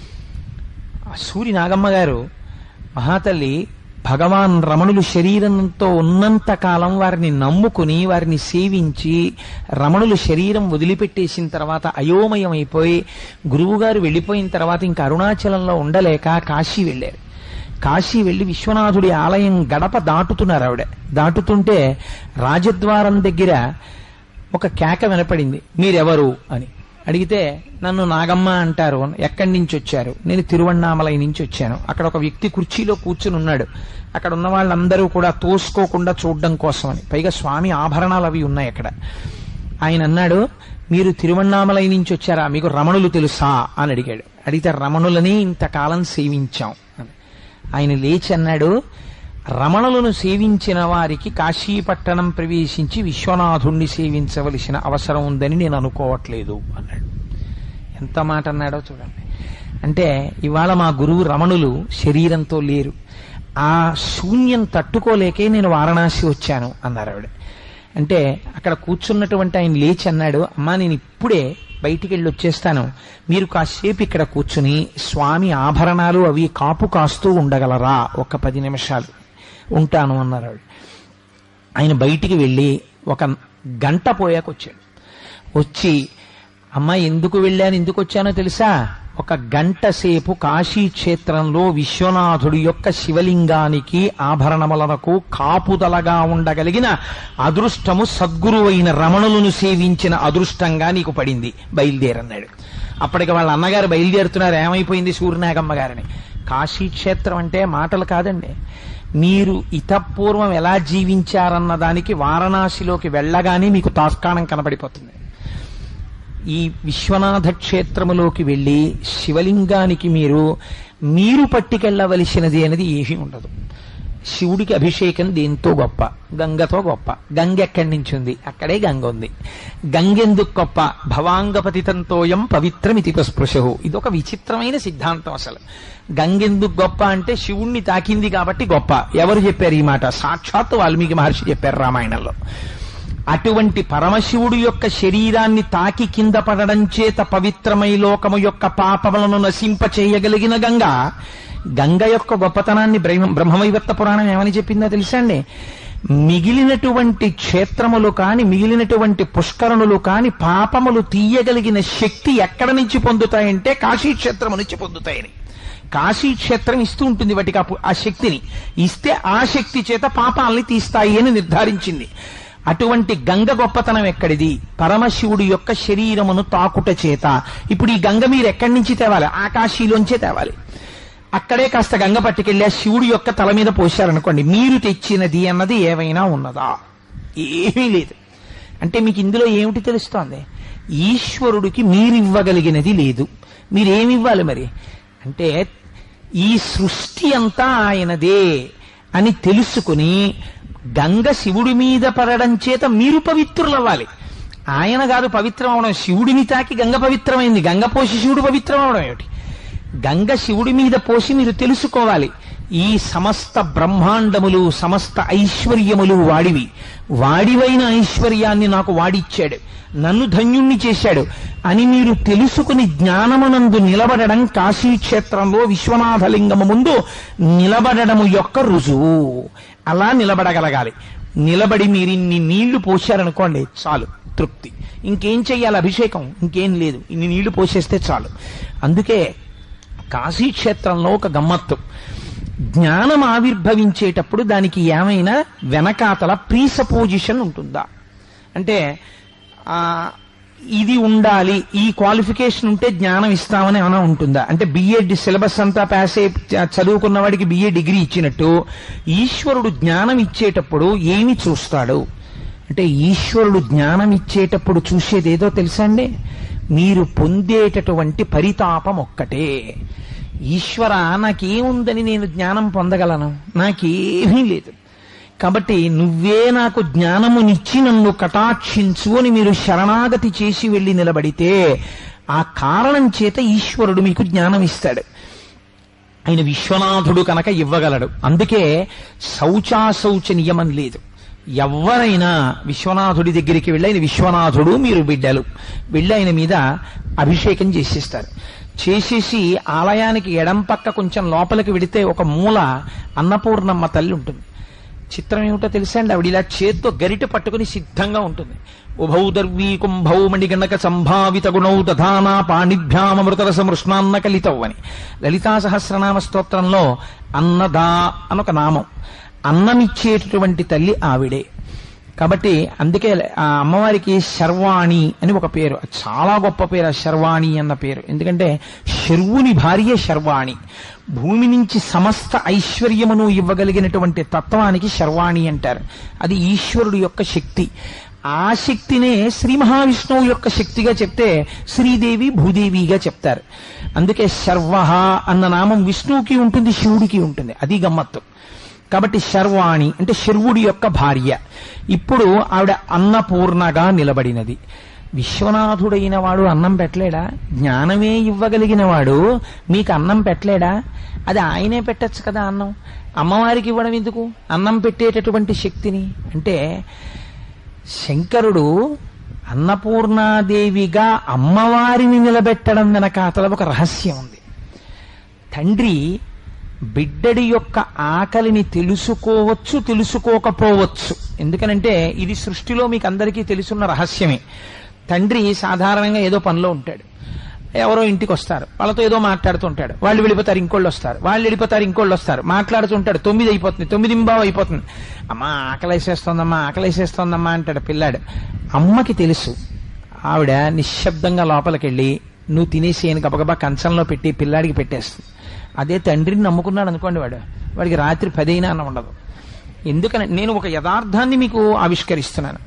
[SPEAKER 1] సూరి నాగమ్మ గారు మహాతల్లి భగవాన్ రమణులు శరీరంతో ఉన్నంత కాలం వారిని నమ్ముకుని వారిని సేవించి రమణులు శరీరం వదిలిపెట్టేసిన తర్వాత అయోమయం అయిపోయి గురువుగారు వెళ్ళిపోయిన తర్వాత ఇంకా అరుణాచలంలో ఉండలేక కాశీ వెళ్ళారు. కాశీ వెళ్లి విశ్వనాథుడి ఆలయం గడప దాటుతున్నారు. ఆవిడ దాటుతుంటే రాజద్వారం దగ్గర ఒక కేక వినపడింది, మీరెవరు అని అడిగితే నన్ను నాగమ్మ అంటారు. ఎక్కడి నుంచి వచ్చారు? నేను తిరువణ్ణామలై నుంచి వచ్చాను. అక్కడ ఒక వ్యక్తి కుర్చీలో కూర్చుని ఉన్నాడు. అక్కడ ఉన్న వాళ్ళందరూ కూడా తోసుకోకుండా చూడడం కోసం అని, పైగా స్వామి ఆభరణాలు అవి ఉన్నాయి అక్కడ. ఆయన అన్నాడు, మీరు తిరువణ్ణామలై నుంచి వచ్చారా, మీకు రమణులు తెలుసా అని అడిగాడు. అడిగితే రమణులని ఇంతకాలం సేవించాం అని. ఆయన లేచి అన్నాడు, రమణులను సేవించిన వారికి కాశీపట్టణం ప్రవేశించి విశ్వనాథుణ్ణి సేవించవలసిన అవసరం ఉందని నేను అనుకోవట్లేదు అన్నాడు. ఎంత మాట అన్నాడో చూడండి. అంటే ఇవాళ మా గురువు రమణులు శరీరంతో లేరు, ఆ శూన్యం తట్టుకోలేకే నేను వారణాసి వచ్చాను అన్నారు ఆవిడ. అంటే అక్కడ కూర్చున్నటువంటి ఆయన లేచి అన్నాడు, అమ్మా నేను ఇప్పుడే బయటికి వెళ్ళి వచ్చేస్తాను, మీరు కాసేపు ఇక్కడ కూర్చుని స్వామి ఆభరణాలు అవి కాపు కాస్తూ ఉండగలరా, ఒక పది నిమిషాలు ఉంటాను అన్నారు ఆవిడ. ఆయన బయటికి వెళ్ళి ఒక గంట పోయాక వచ్చాడు. వచ్చి అమ్మా ఎందుకు వెళ్ళాను ఎందుకు వచ్చానో తెలుసా, ఒక గంట సేపు కాశీ క్షేత్రంలో విశ్వనాథుడి యొక్క శివలింగానికి ఆభరణములకు కాపుదలగా ఉండగలిగిన అదృష్టము సద్గురువైన రమణులను సేవించిన అదృష్టంగా నీకు పడింది, బయలుదేరన్నాడు. అప్పటికి వాళ్ళ అన్నగారు బయలుదేరుతున్నారు, ఏమైపోయింది సూర్యనాగమ్మ గారిని. కాశీ క్షేత్రం అంటే మాటలు కాదండి. మీరు ఇతపూర్వం ఎలా జీవించారన్న దానికి వారణాసిలోకి వెళ్ళగానే మీకు తాస్కాణం కనబడిపోతుంది. ఈ విశ్వనాథ క్షేత్రములోకి వెళ్ళి శివలింగానికి మీరు మీరు పట్టుకెళ్లవలసినది అనేది ఏమీ ఉండదు. శివుడికి అభిషేకం దేంతో గొప్ప, గంగతో గొప్ప. గంగ ఎక్కడి నుంచి ఉంది, అక్కడే గంగ ఉంది. గంగెందుకు గొప్ప, భవాంగపతితంతోయం పవిత్రమితి స్పృశు. ఇదొక విచిత్రమైన సిద్ధాంతం. అసలు గంగెందుకు గొప్ప అంటే శివుణ్ణి తాకింది కాబట్టి గొప్ప. ఎవరు చెప్పారు ఈ మాట? సాక్షాత్ వాల్మీకి మహర్షి చెప్పారు రామాయణంలో. అటువంటి పరమశివుడు యొక్క శరీరాన్ని తాకి కింద పడడం చేత పవిత్రమై లోకము యొక్క పాపములను నశింప చేయగలిగిన గంగ, గంగ యొక్క గొప్పతనాన్ని బ్రహ్మ బ్రహ్మవైవర్త పురాణం ఏమని చెప్పిందో తెలుసా అండి? మిగిలినటువంటి క్షేత్రములు కాని మిగిలినటువంటి పుష్కరణులు కాని పాపములు తీయగలిగిన శక్తి ఎక్కడ నుంచి పొందుతాయంటే కాశీ క్షేత్రము నుంచి పొందుతాయని. కాశీ క్షేత్రం ఇస్తూ ఉంటుంది వాటికి ఆ శక్తిని. ఇస్తే ఆ శక్తి చేత పాపాలని తీస్తాయి అని నిర్ధారించింది. అటువంటి గంగ గొప్పతనం ఎక్కడిది? పరమశివుడి యొక్క శరీరమును తాకుట చేత. ఇప్పుడు ఈ గంగ మీరు ఎక్కడి నుంచి తేవాలి? ఆకాశీలోంచే తేవాలి. అక్కడే కాస్త గంగ పట్టుకెళ్ళి ఆ శివుడి యొక్క తల మీద పోశారనుకోండి, మీరు తెచ్చినది అన్నది ఏమైనా ఉన్నదా? ఏమీ లేదు. అంటే మీకు ఇందులో ఏమిటి తెలుస్తోంది? ఈశ్వరుడికి మీరివ్వగలిగినది లేదు. మీరేమివ్వాలి మరి అంటే, ఈ సృష్టి అంతా ఆయనదే అని తెలుసుకుని గంగ శివుడి మీద పడడం చేత మీరు పవిత్రులవ్వాలి. ఆయన కాదు పవిత్రం అవడం. శివుడిని తాకి గంగ పవిత్రమైంది, గంగ పోసి శివుడు పవిత్రం అవడం ఏమిటి? గంగ శివుడి మీద పోసి మీరు తెలుసుకోవాలి. ఈ సమస్త బ్రహ్మాండములు సమస్త ఐశ్వర్యములు వాడివి, వాడివైన ఐశ్వర్యాన్ని నాకు వాడిచ్చాడు, నన్ను ధన్యుణ్ణి చేశాడు అని మీరు తెలుసుకుని జ్ఞానమునందు నిలబడడం కాశీక్షేత్రంలో విశ్వనాథలింగము ముందు నిలబడము యొక్క రుజువు. అలా నిలబడగలగాలి. నిలబడి మీరు ఇన్ని నీళ్లు పోశారనుకోండి చాలు, తృప్తి. ఇంకేం చెయ్యాలి? అభిషేకం ఇంకేం లేదు, ఇన్ని నీళ్లు పోసేస్తే చాలు. అందుకే కాశీక్షేత్రంలో ఒక గమ్మత్తు, జ్ఞానం ఆవిర్భవించేటప్పుడు దానికి ఏమైనా వెనకాతల ప్రీసపోజిషన్ ఉంటుందా అంటే ఆ ఇది ఉండాలి, ఈ క్వాలిఫికేషన్ ఉంటే జ్ఞానం ఇస్తామని ఏమైనా ఉంటుందా అంటే బిఏ సిలబస్ అంతా పాస్ అయి చదువుకున్న వాడికి బిఏ డిగ్రీ ఇచ్చినట్టు ఈశ్వరుడు జ్ఞానం ఇచ్చేటప్పుడు ఏమి చూస్తాడు అంటే ఈశ్వరుడు జ్ఞానం ఇచ్చేటప్పుడు చూసేదేదో తెలుసా అండి? మీరు పొందేటటువంటి పరితాపం ఒక్కటే. ఈశ్వర నాకేముందని నేను జ్ఞానం పొందగలను? నాకేమీ లేదు, కాబట్టి నువ్వే నాకు జ్ఞానమునిచ్చి నన్ను కటాక్షించు అని మీరు శరణాగతి చేసి వెళ్లి నిలబడితే ఆ కారణం చేత ఈశ్వరుడు మీకు జ్ఞానం ఇస్తాడు. ఆయన విశ్వనాథుడు కనుక ఇవ్వగలడు. అందుకే శౌచాశౌచ నియమం లేదు. ఎవరైనా విశ్వనాథుడి దగ్గరికి వెళ్ళి ఆయన విశ్వనాథుడు, మీరు బిడ్డలు వెళ్ళి ఆయన మీద అభిషేకం చేసేస్తారు. చేసేసి ఆలయానికి ఎడం పక్క కొంచెం లోపలికి వెడితే ఒక మూల అన్నపూర్ణమ్మ తల్లి ఉంటుంది. చిత్రం ఏమిటో తెలుసా అండి? ఆవిడ ఇలా చేత్తో గరిట పట్టుకుని సిద్ధంగా ఉంటుంది. ఉభౌ దర్వీ కుంభౌ మణిగణక సంభావిత గుణౌ దధానా పాణిభ్యామృతరస మృష్ణాన్న కలితౌ అని లలితా సహస్రనామ స్తోత్రంలో అన్నదా అనొక నామం. అన్నమిచ్చేటటువంటి తల్లి ఆవిడే. కాబట్టి అందుకే ఆ అమ్మవారికి శర్వాణి అని ఒక పేరు, చాలా గొప్ప పేరు శర్వాణి అన్న పేరు. ఎందుకంటే శర్వుని భార్య శర్వాణి. భూమి నుంచి సమస్త ఐశ్వర్యమును ఇవ్వగలిగినటువంటి తత్వానికి శర్వాణి అంటారు. అది ఈశ్వరుడు యొక్క శక్తి. ఆ శక్తినే శ్రీ మహావిష్ణువు యొక్క శక్తిగా చెప్తే శ్రీదేవి భూదేవిగా చెప్తారు. అందుకే శర్వ అన్న నామం విష్ణువుకి ఉంటుంది, శివుడికి ఉంటుంది. అది గమ్మత్తు. కాబట్టి శర్వాణి అంటే శర్వుడి యొక్క భార్య. ఇప్పుడు ఆవిడ అన్నపూర్ణగా నిలబడినది. విశ్వనాథుడైన వాడు అన్నం పెట్టలేడా? జ్ఞానమే ఇవ్వగలిగిన వాడు మీకు అన్నం పెట్టలేడా? అది ఆయనే పెట్టచ్చు కదా అన్నం. అమ్మవారికి ఇవ్వడం ఎందుకు అన్నం పెట్టేటటువంటి శక్తిని? అంటే శంకరుడు అన్నపూర్ణాదేవిగా అమ్మవారిని నిలబెట్టడం వెనక అతల ఒక రహస్యం ఉంది. తండ్రి బిడ్డడి యొక్క ఆకలిని తెలుసుకోవచ్చు, తెలుసుకోకపోవచ్చు. ఎందుకనంటే ఇది సృష్టిలో మీకు అందరికీ తెలుసున్న రహస్యమే. తండ్రి సాధారణంగా ఏదో పనిలో ఉంటాడు, ఎవరో ఇంటికి వస్తారు, వాళ్ళతో ఏదో మాట్లాడుతుంటాడు, వాళ్ళు వెళ్ళిపోతారు, ఇంకోళ్ళు వస్తారు, వాళ్ళు వెళ్ళిపోతారు, ఇంకోళ్ళు వస్తారు, మాట్లాడుతుంటాడు. తొమ్మిది అయిపోతుంది, తొమ్మిది ఇంబావు అయిపోతుంది. అమ్మా ఆకలేసేస్తోందమ్మా ఆకలేసేస్తోందమ్మా అంటాడు పిల్లాడు. అమ్మకి తెలుసు. ఆవిడ నిశ్శబ్దంగా లోపలికెళ్ళి నువ్వు తినేసేయని గబగబా కంచంలో పెట్టి పిల్లాడికి పెట్టేస్తుంది. అదే తండ్రిని నమ్ముకున్నాడు అనుకోండి, వాడు వాడికి రాత్రి పదైనా అన్నం ఉండదు. ఎందుకని నేను ఒక యథార్థాన్ని మీకు ఆవిష్కరిస్తున్నాను.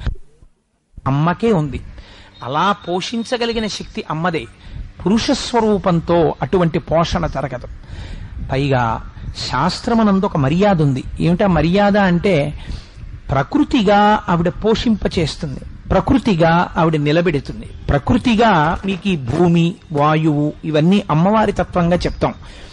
[SPEAKER 1] అమ్మకే ఉంది. అలా పోషించగలిగిన శక్తి అమ్మదే. పురుష స్వరూపంతో అటువంటి పోషణ జరగదు. పైగా శాస్త్రమనందు ఒక మర్యాద ఉంది. ఏమిటా మర్యాద అంటే ప్రకృతిగా ఆవిడ పోషింపచేస్తుంది, ప్రకృతిగా ఆవిడ నిలబెడుతుంది. ప్రకృతిగా మీకు ఈ భూమి వాయువు ఇవన్నీ అమ్మవారి తత్వంగా చెప్తాం.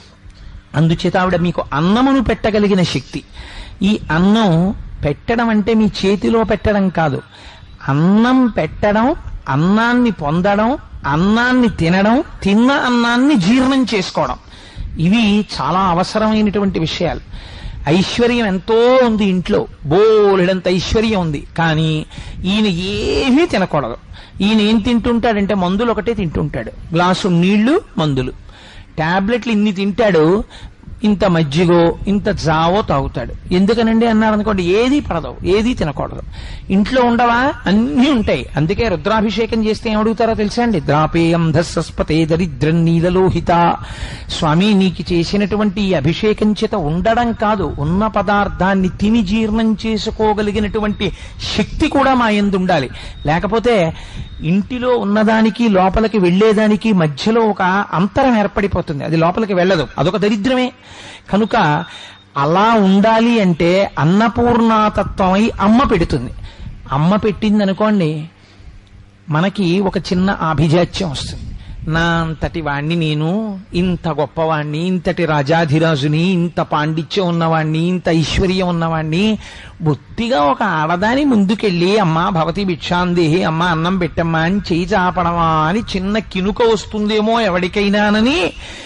[SPEAKER 1] అందుచేత ఆవిడ మీకు అన్నమును పెట్టగలిగిన శక్తి. ఈ అన్నం పెట్టడం అంటే మీ చేతిలో పెట్టడం కాదు, అన్నం పెట్టడం, అన్నాన్ని పొందడం, అన్నాన్ని తినడం, తిన్న అన్నాన్ని జీర్ణం చేసుకోవడం, ఇవి చాలా అవసరమైనటువంటి విషయాలు. ఐశ్వర్యం ఎంతో ఉంది ఇంట్లో, బోలెడంత ఐశ్వర్యం ఉంది, కానీ ఈయన ఏమీ తినకూడదు. ఈయన ఏం తింటుంటాడంటే మందులు ఒకటే తింటుంటాడు. గ్లాసు నీళ్లు, మందులు, టాబ్లెట్లు ఇన్ని తింటాడు, ఇంత మజ్జిగో ఇంత జావో తాగుతాడు. ఎందుకనండి అన్నారనుకోండి, ఏది పడదు, ఏది తినకూడదు. ఇంట్లో ఉండవా? అన్నీ ఉంటాయి. అందుకే రుద్రాభిషేకం చేస్తే ఏమడుగుతారో తెలుసా అండి? ద్రాపేయం ధస్సస్పతే దరిద్రం నీలలోహిత. స్వామి నీకు చేసినటువంటి ఈ అభిషేకం చేత ఉండడం కాదు, ఉన్న పదార్థాన్ని తిని జీర్ణం చేసుకోగలిగినటువంటి శక్తి కూడా మా యందు ఉండాలి. లేకపోతే ఇంటిలో ఉన్నదానికి లోపలికి వెళ్లేదానికి మధ్యలో ఒక అంతరం ఏర్పడిపోతుంది, అది లోపలికి వెళ్ళదు, అదొక దరిద్రమే. కనుక అలా ఉండాలి అంటే అన్నపూర్ణాతత్వమై అమ్మ పెడుతుంది. అమ్మ పెట్టింది అనుకోండి, మనకి ఒక చిన్న ఆభిజాత్యం వస్తుంది. నా అంతటి వాణ్ణి నేను, ఇంత గొప్పవాణ్ణి, ఇంతటి రాజాధిరాజుని, ఇంత పాండిత్యం ఉన్నవాణ్ణి, ఇంత ఐశ్వర్యం ఉన్నవాణ్ణి, బొత్తిగా ఒక ఆడదాని ముందుకెళ్ళి అమ్మా భవతి భిక్షాందేహి, అమ్మా అన్నం పెట్టమ్మా అని చేయి చాపడమా అని చిన్న కినుక వస్తుందేమో ఎవరికైనానని,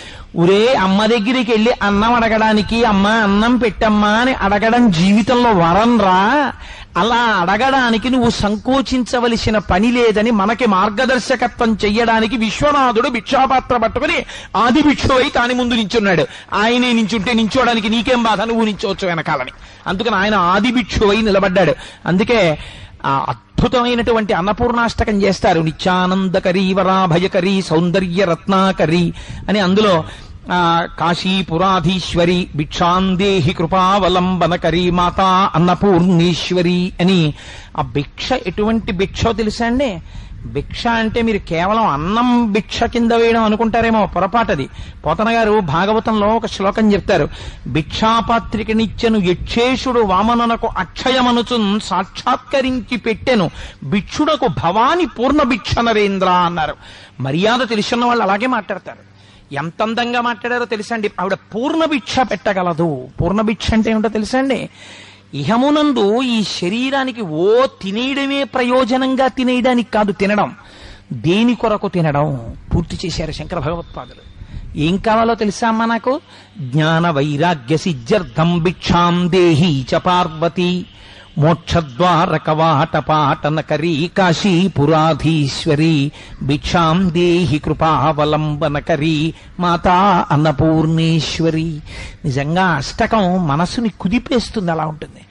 [SPEAKER 1] ఒరే అమ్మ దగ్గరికి వెళ్ళి అన్నం అడగడానికి అమ్మ అన్నం పెట్టమ్మా అని అడగడం జీవితంలో వరం రా, అలా అడగడానికి నువ్వు సంకోచించవలసిన పని లేదని మనకి మార్గదర్శకత్వం చెయ్యడానికి విశ్వనాథుడు భిక్షాపాత్ర పట్టుకుని ఆది భిక్షువై తాని ముందు నించున్నాడు. ఆయనే నించుంటే నించోడానికి నీకేం బాధ, నువ్వు నించోవచ్చు వెనకాలని. అందుకని ఆయన ఆది భిక్షువై నిలబడ్డాడు. అందుకే ఆ అద్భుతమైనటువంటి అన్నపూర్ణాష్టకం చేస్తారు. నిత్యానందకరీ వరాభయకరీ సౌందర్య రత్నాకరీ అని. అందులో ఆ కాశీపురాధీశ్వరి భిక్షాందేహి కృపావలంబనకరీ మాతా అన్నపూర్ణేశ్వరి అని. ఆ భిక్ష ఎటువంటి భిక్షో తెలుసా అండి? భిక్ష అంటే మీరు కేవలం అన్నం భిక్ష కింద వేయడం అనుకుంటారేమో, పొరపాటది. పోతన గారు భాగవతంలో ఒక శ్లోకం చెప్తారు. భిక్షాపాత్రికనిచ్చెను యక్షేషుడు వామననకు అక్షయమనుచున్ సాక్షాత్కరించి పెట్టెను భిక్షుడకు భవాని పూర్ణ భిక్ష నరేంద్ర అన్నారు. మర్యాద తెలిసిన వాళ్ళు అలాగే మాట్లాడతారు. ఎంత అందంగా మాట్లాడారో తెలుసా అండి? ఆవిడ పూర్ణ భిక్ష పెట్టగలదు. పూర్ణ భిక్ష అంటే ఏమిటో తెలుసా అండి? ఇహమునందు ఈ శరీరానికి ఓ తినేయడమే ప్రయోజనంగా తినేయడానికి కాదు తినడం, దేని కొరకు తినడం పూర్తి చేశారు శంకర భగవత్పాదులు. ఏం కావాలో తెలుసా అమ్మా నాకు? జ్ఞాన వైరాగ్య సిద్ధ్యర్థం భిక్షాం దేహి చ పార్వతి మోక్షద్వార కవాటపాటనకరీ కాశీపురాధీశ్వరి భిక్షాం దేహి కృపావలంబనకరీ మాతా అన్నపూర్ణేశ్వరి. నిజంగా అష్టకం మనసుని కుదిపేస్తుంది. అలా ఉంటుంది.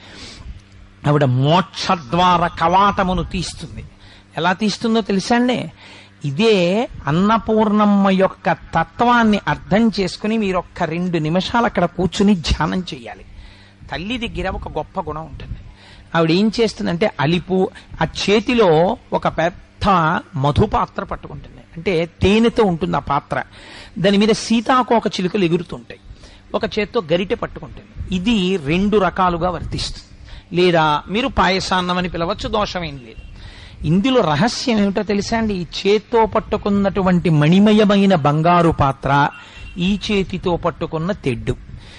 [SPEAKER 1] ఆవిడ మోక్షద్వార కవాటమును తీస్తుంది. ఎలా తీస్తుందో తెలుసా అండి? ఇదే అన్నపూర్ణమ్మ యొక్క తత్వాన్ని అర్థం చేసుకుని మీరు ఒక్క రెండు నిమిషాలు అక్కడ కూర్చుని ధ్యానం చెయ్యాలి. తల్లి దగ్గర ఒక గొప్ప గుణం ఉంటుంది. ఆవిడ ఏం చేస్తుందంటే అలిపు ఆ చేతిలో ఒక పెద్ద మధుపాత్ర పట్టుకుంటుంది. అంటే తేనెతో ఉంటుంది ఆ పాత్ర. దాని మీద సీతాకోక చిలుకలు ఎగురుతుంటాయి. ఒక చేత్తో గరిటె పట్టుకుంటుంది. ఇది రెండు రకాలుగా వర్తిస్తుంది. లేదా మీరు పాయసాన్నం అని పిలవచ్చు, దోషమేం లేదు. ఇందులో రహస్యం ఏమిటో తెలుసా అండి? ఈ చేత్తో పట్టుకున్నటువంటి మణిమయమైన బంగారు పాత్ర, ఈ చేతితో పట్టుకున్న తెడ్డు.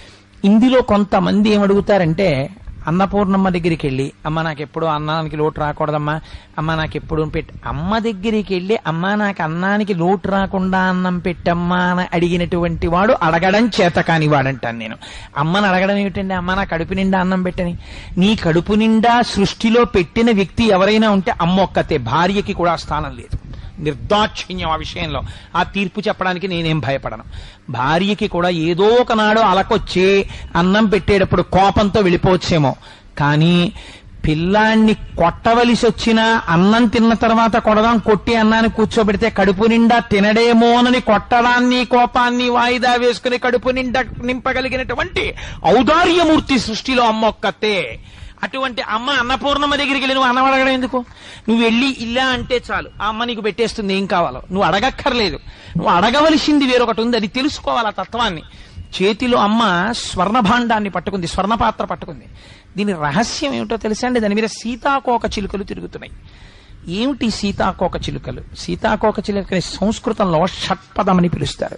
[SPEAKER 1] ఇందులో కొంతమంది ఏమడుగుతారంటే అన్నపూర్ణమ్మ దగ్గరికి వెళ్ళి అమ్మ నాకు ఎప్పుడు అన్నానికి లోటు రాకూడదమ్మా, అమ్మ నాకు ఎప్పుడు పెట్టి అమ్మ దగ్గరికి వెళ్ళి అమ్మ నాకు అన్నానికి లోటు రాకుండా అన్నం పెట్టమ్మా అని అడిగినటువంటి వాడు అడగడం చేత కాని వాడంటాను నేను. అమ్మని అడగడం ఏమిటండి? అమ్మ నా కడుపు నిండా అన్నం పెట్టని. నీ కడుపు నిండా సృష్టిలో పెట్టిన వ్యక్తి ఎవరైనా ఉంటే అమ్మ ఒక్కతే, భార్యకి కూడా స్థానం లేదు. నిర్దాక్షిణ్యం ఆ విషయంలో. ఆ తీర్పు చెప్పడానికి నేనేం భయపడను. భార్యకి కూడా ఏదో ఒకనాడు అలకొచ్చి అన్నం పెట్టేటప్పుడు కోపంతో వెళ్ళిపోవచ్చేమో, కానీ పిల్లాన్ని కొట్టవలసి వచ్చినా అన్నం తిన్న తర్వాత కొడదాం, కొట్టి అన్నాన్ని కూర్చోబెడితే కడుపు నిండా తినడేమోనని కొట్టడాన్ని కోపాన్ని వాయిదా వేసుకుని కడుపు నిండా నింపగలిగినటువంటి ఔదార్యమూర్తి సృష్టిలో అమ్మ ఒక్కతే. అటువంటి అమ్మ అన్నపూర్ణమ్మ దగ్గరికి వెళ్ళి నువ్వు అన్నం అడగడం ఎందుకు? నువ్వు వెళ్ళి ఇలా అంటే చాలు, ఆ అమ్మ నీకు పెట్టేస్తుంది ఏం కావాలో. నువ్వు అడగక్కర్లేదు. నువ్వు అడగవలసింది వేరొకటి ఉంది, అది తెలుసుకోవాలి ఆ తత్వాన్ని. చేతిలో అమ్మ స్వర్ణభాండాన్ని పట్టుకుంది, స్వర్ణపాత్ర పట్టుకుంది. దీని రహస్యం ఏమిటో తెలుసా అండి? దాని మీద సీతాకోక చిలుకలు తిరుగుతున్నాయి. ఏమిటి సీతాకోక చిలుకలు? సీతాకోక చిలుకని సంస్కృతంలో షట్పదం అని పిలుస్తారు.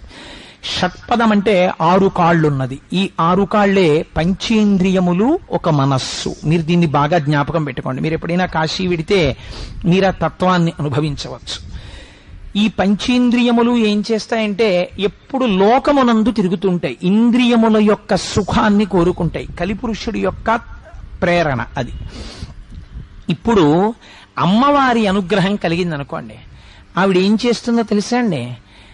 [SPEAKER 1] షట్పదం అంటే ఆరు కాళ్ళున్నది. ఈ ఆరు కాళ్లే పంచేంద్రియములు, ఒక మనస్సు. మీరు దీన్ని బాగా జ్ఞాపకం పెట్టుకోండి. మీరు ఎప్పుడైనా కాశీ విడితే మీరు ఆ తత్వాన్ని అనుభవించవచ్చు. ఈ పంచేంద్రియములు ఏం చేస్తాయంటే ఎప్పుడు లోకమునందు తిరుగుతుంటాయి. ఇంద్రియముల యొక్క సుఖాన్ని కోరుకుంటాయి. కలిపురుషుడి యొక్క ప్రేరణ అది. ఇప్పుడు అమ్మవారి అనుగ్రహం కలిగిందనుకోండి, ఆవిడ ఏం చేస్తుందో తెలుసా అండి?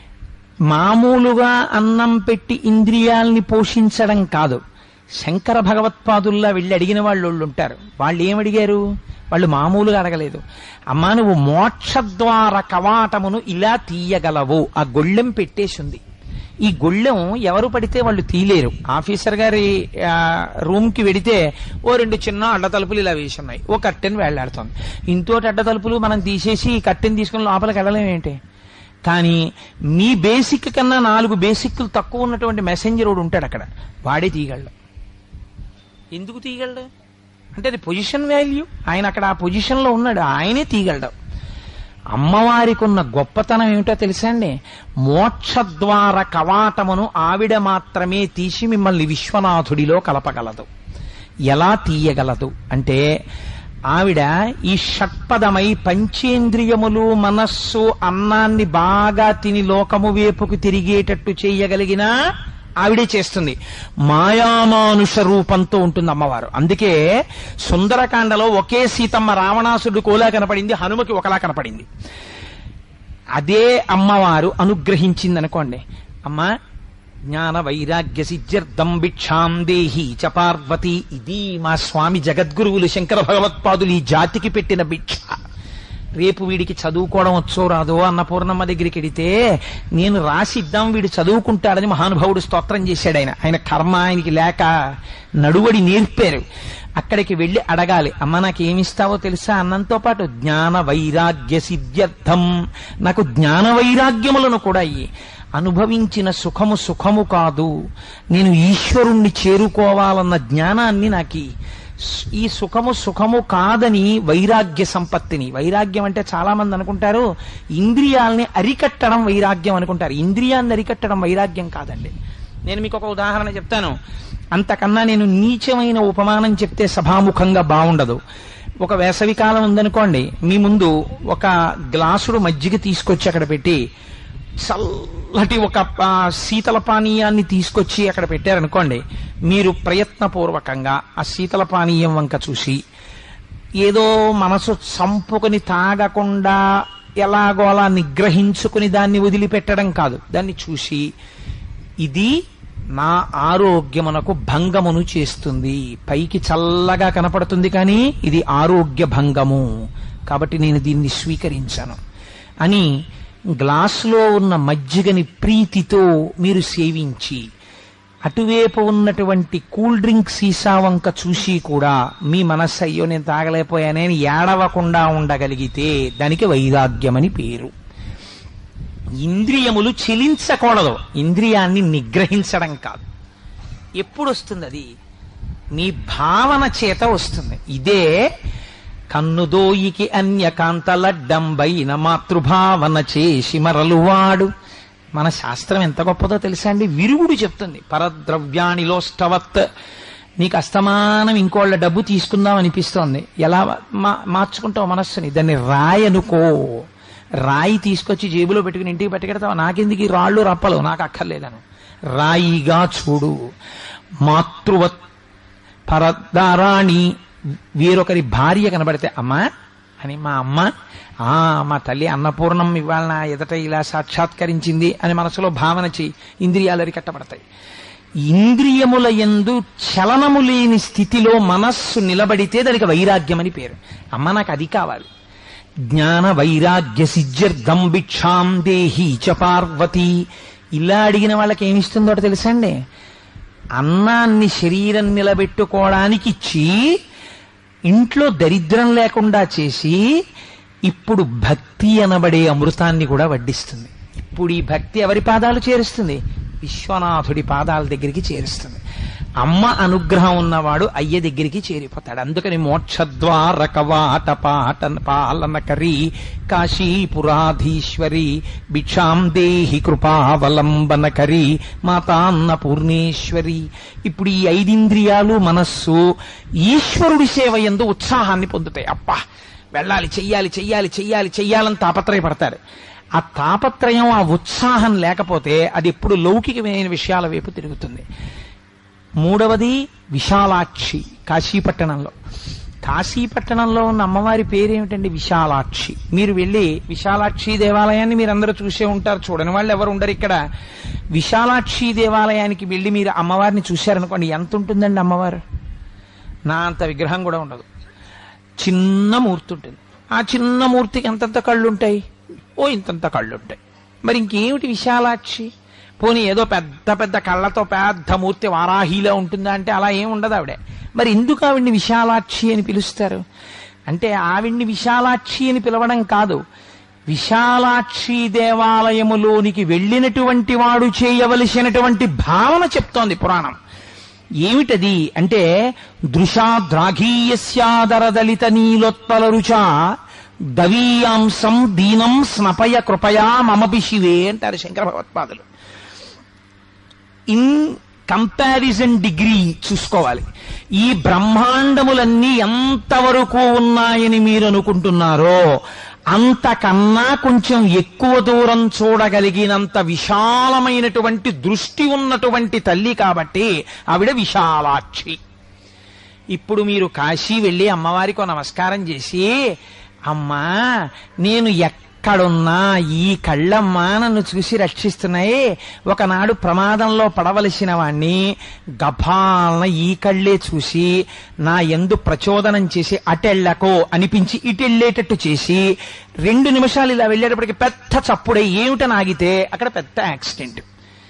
[SPEAKER 1] మామూలుగా అన్నం పెట్టి ఇంద్రియాల్ని పోషించడం కాదు. శంకర భగవత్పాదుల్లా వెళ్ళి అడిగిన వాళ్ళు ఉంటారు. వాళ్ళు ఏమడిగారు? వాళ్ళు మామూలుగా అడగలేదు. అమ్మా నువ్వు మోక్షద్వార కవాటమును ఇలా తీయగలవు. ఆ గొళ్ళెం పెట్టేసింది. ఈ గొళ్ళెం ఎవరు పడితే వాళ్ళు తీయలేరు. ఆఫీసర్ గారి రూమ్ కి వెడితే ఓ రెండు చిన్న అడ్డ తలుపులు ఇలా వేసి ఉన్నాయి, ఓ కట్టెని వేళ్లాడుతోంది. ఇంతోటి అడ్డ తలుపులు మనం తీసేసి ఈ కట్టెని తీసుకుని లోపలికి వెళ్ళలేమేంటి? కానీ మీ బేసిక్ కన్నా నాలుగు బేసిక్లు తక్కువ ఉన్నటువంటి మెసెంజర్ ఒకడు ఉంటాడు అక్కడ, వాడే తీయగలడు. ఎందుకు తీయగలడు అంటే అది పొజిషన్ వాల్యూ. ఆయన అక్కడ ఆ పొజిషన్ లో ఉన్నాడు, ఆయనే తీయగలడు. అమ్మవారికి ఉన్న గొప్పతనం ఏమిటో తెలుసా అండి? మోక్షద్వార కవాటమును ఆవిడ మాత్రమే తీసి మిమ్మల్ని విశ్వనాథుడిలో కలపగలదు. ఎలా తీయగలదు అంటే, ఆవిడ ఈ షట్పదమై పంచేంద్రియములు మనస్సు అన్నాన్ని బాగా తిని లోకము వేపుకు తిరిగేటట్టు చేయగలిగిన ఆవిడే చేస్తుంది. మాయామానుష రూపంతో ఉంటుంది అమ్మవారు. అందుకే సుందరకాండలో ఒకే సీతమ్మ రావణాసుడు కోలా కనపడింది, హనుమకి ఒకలా కనపడింది. అదే అమ్మవారు అనుగ్రహించింది అనుకోండి, అమ్మ జ్ఞాన వైరాగ్య సిద్ధ్యర్థం భిక్షాం దేహి చ పార్వతి. ఇది మా స్వామి జగద్గురువులు శంకర భగవత్పాదులు ఈ జాతికి పెట్టిన భిక్ష. రేపు వీడికి చదువుకోవడం వచ్చో రాదో అన్నపూర్ణమ్మ దగ్గరికి వెడితే నేను రాసిద్దాం వీడు చదువుకుంటాడని మహానుభావుడు స్తోత్రం చేశాడు. ఆయన ఆయన కర్మ ఆయనకి లేక నడువడి నేర్పారు. అక్కడికి వెళ్లి అడగాలి, అమ్మ నాకేమిస్తావో తెలుసా? అన్నంతో పాటు జ్ఞాన వైరాగ్య సిద్ధ్యర్థం, నాకు జ్ఞాన వైరాగ్యములను కూడా అయ్యి అనుభవించిన సుఖము సుఖము కాదు, నేను ఈశ్వరుణ్ణి చేరుకోవాలన్న జ్ఞానాన్ని నాకు ఈ సుఖము సుఖము కాదని వైరాగ్య సంపత్తిని. వైరాగ్యం అంటే చాలా మంది అనుకుంటారు ఇంద్రియాలని అరికట్టడం వైరాగ్యం అనుకుంటారు. ఇంద్రియాన్ని అరికట్టడం వైరాగ్యం కాదండి. నేను మీకు ఒక ఉదాహరణ చెప్తాను. అంతకన్నా నేను నీచమైన ఉపమానం చెప్తే సభాముఖంగా బాగుండదు. ఒక వేసవికాలం ఉందనుకోండి, మీ ముందు ఒక గ్లాసుడు మజ్జిగ తీసుకొచ్చి అక్కడ పెట్టి చల్లటి ఒక శీతల పానీయాన్ని తీసుకొచ్చి అక్కడ పెట్టారనుకోండి, మీరు ప్రయత్నపూర్వకంగా ఆ శీతల పానీయం వంక చూసి ఏదో మనసు చంపుకొని తాగకుండా ఎలాగో అలా నిగ్రహించుకుని దాన్ని వదిలిపెట్టడం కాదు, దాన్ని చూసి ఇది నా ఆరోగ్యమునకు భంగమును చేస్తుంది, పైకి చల్లగా కనపడుతుంది కానీ ఇది ఆరోగ్య భంగము, కాబట్టి నేను దీన్ని స్వీకరించాను అని గ్లాసులో ఉన్న మజ్జిగని ప్రీతితో మీరు సేవించి, అటువైపు ఉన్నటువంటి కూల్ డ్రింక్ సీసా వంక చూసి కూడా మీ మనస్సు అయ్యో నేను తాగలేకపోయానే అని ఏడవకుండా ఉండగలిగితే దానికి వైరాగ్యమని పేరు. ఇంద్రియములు చెలించకూడదు, ఇంద్రియాన్ని నిగ్రహించడం కాదు. ఎప్పుడు వస్తుంది అది? మీ భావన చేత వస్తుంది. ఇదే కన్నుదోయికి అన్యకాంతలడ్డంబైన మాతృభావన చేసి మరలువాడు. మన శాస్త్రం ఎంత గొప్పదో తెలుసా అండి? విరుగుడు చెప్తుంది, పరద్రవ్యాణిలోష్టవత్. నీకు అస్తమానం ఇంకోళ్ళ డబ్బు తీసుకుందాం అనిపిస్తోంది, ఎలా మార్చుకుంటావు మనస్సుని? దాన్ని రాయి అనుకో. రాయి తీసుకొచ్చి జేబులో పెట్టుకుని ఇంటికి పట్టుకెడతావు, నాకెందుకు ఈ రాళ్ళు రప్పలు, నాకు అక్కర్లేదను. రాయిగా చూడు. మాతృవత్ పరదారాణి, వేరొకరి భార్య కనబడితే అమ్మా అని, మా అమ్మ ఆ మా తల్లి అన్నపూర్ణం ఇవాళ నా ఎదట ఇలా సాక్షాత్కరించింది అని మనసులో భావన చేయి, ఇంద్రియాలు అరికట్టబడతాయి. ఇంద్రియముల యందు చలనము లేని స్థితిలో మనస్సు నిలబడితే దానికి వైరాగ్యం అని పేరు. అమ్మ నాకు అది కావాలి. జ్ఞాన వైరాగ్య సిద్ధ్యర్థం భిక్షాం దేహి చ పార్వతి. ఇలా అడిగిన వాళ్ళకి ఏమిస్తుందో తెలుసా అండి? అన్నాన్ని శరీరం నిలబెట్టుకోవడానికి ఇచ్చి ఇంట్లో దరిద్రం లేకుండా చేసి ఇప్పుడు భక్తి అనబడే అమృతాన్ని కూడా వడ్డిస్తుంది. ఇప్పుడు ఈ భక్తి ఎవరి పాదాలు చేరుస్తుంది? విశ్వనాథుడి పాదాల దగ్గరికి చేరుస్తుంది. అమ్మ అనుగ్రహం ఉన్నవాడు అయ్య దగ్గరికి చేరిపోతాడు. అందుకని మోక్షద్వార కవాట పాట పాలనకరి కాశీపురాధీశ్వరి భిక్షాం దేహి కృపావలంబనకరి మాతాన్న పూర్ణేశ్వరి. ఇప్పుడు ఈ ఐదింద్రియాలు మనస్సు ఈశ్వరుడి సేవ యందు ఉత్సాహాన్ని పొందుతాయి. అబ్బా వెళ్ళాలి, చెయ్యాలి చెయ్యాలి చెయ్యాలి చెయ్యాలని తాపత్రయపడతారు. ఆ తాపత్రయం ఆ ఉత్సాహం లేకపోతే అది ఎప్పుడు లౌకికమైన విషయాల వైపు తిరుగుతుంది. మూడవది విశాలాక్షి. కాశీపట్టణంలో కాశీపట్టణంలో ఉన్న అమ్మవారి పేరేమిటండి? విశాలాక్షి. మీరు వెళ్ళి విశాలాక్షి దేవాలయాన్ని మీరందరూ చూసే ఉంటారు, చూడని వాళ్ళు ఎవరు ఉండరు ఇక్కడ. విశాలాక్షి దేవాలయానికి వెళ్ళి మీరు అమ్మవారిని చూశారనుకోండి, ఎంత ఉంటుందండి అమ్మవారు? నా అంత విగ్రహం కూడా ఉండదు, చిన్న మూర్తి ఉంటుంది. ఆ చిన్న మూర్తికి ఎంతంత కళ్ళుంటాయి? ఓ ఇంతంత కళ్ళుంటాయి. మరి ఇంకేమిటి విశాలాక్షి? పోనీ ఏదో పెద్ద పెద్ద కళ్ళతో పెద్ద మూర్తి వారాహిలో ఉంటుందా అంటే అలా ఏం ఉండదు ఆవిడే. మరి ఎందుకు ఆవిడ్ని విశాలాక్షి అని పిలుస్తారు అంటే, ఆవిడ్ని విశాలాక్షి అని పిలవడం కాదు, విశాలాక్షి దేవాలయములోనికి వెళ్ళినటువంటి వాడు చేయవలసినటువంటి భావన చెప్తోంది పురాణం. ఏమిటది అంటే, దృశాద్రాఘీయస్యాదర దళిత నీలోత్పల రుచ దవీయాంసం దీనం స్నపయ కృపయా మమపి శివే అంటారు శంకర భగవత్పాదులు. ఇన్ కంపారిజన్ డిగ్రీ చూసుకోవాలి. ఈ బ్రహ్మాండములన్నీ ఎంతవరకు ఉన్నాయని మీరు అనుకుంటున్నారో అంతకన్నా కొంచెం ఎక్కువ దూరం చూడగలిగినంత విశాలమైనటువంటి దృష్టి ఉన్నటువంటి తల్లి కాబట్టి ఆవిడ విశాలాక్షి. ఇప్పుడు మీరు కాశీ వెళ్ళి అమ్మవారికి నమస్కారం చేసి, అమ్మా నేను ఎక్కడున్నా ఈ కళ్ళమ్మా నన్ను చూసి రక్షిస్తున్నాయి, ఒకనాడు ప్రమాదంలో పడవలసిన వాణ్ణి గభాలన ఈ కళ్ళే చూసి నా యందు ప్రచోదనం చేసి అటెళ్లకో అనిపించి ఇటెళ్లేటట్టు చేసి రెండు నిమిషాలు ఇలా వెళ్ళేటప్పటికి పెద్ద చప్పుడే ఏమిటని ఆగితే అక్కడ పెద్ద యాక్సిడెంట్.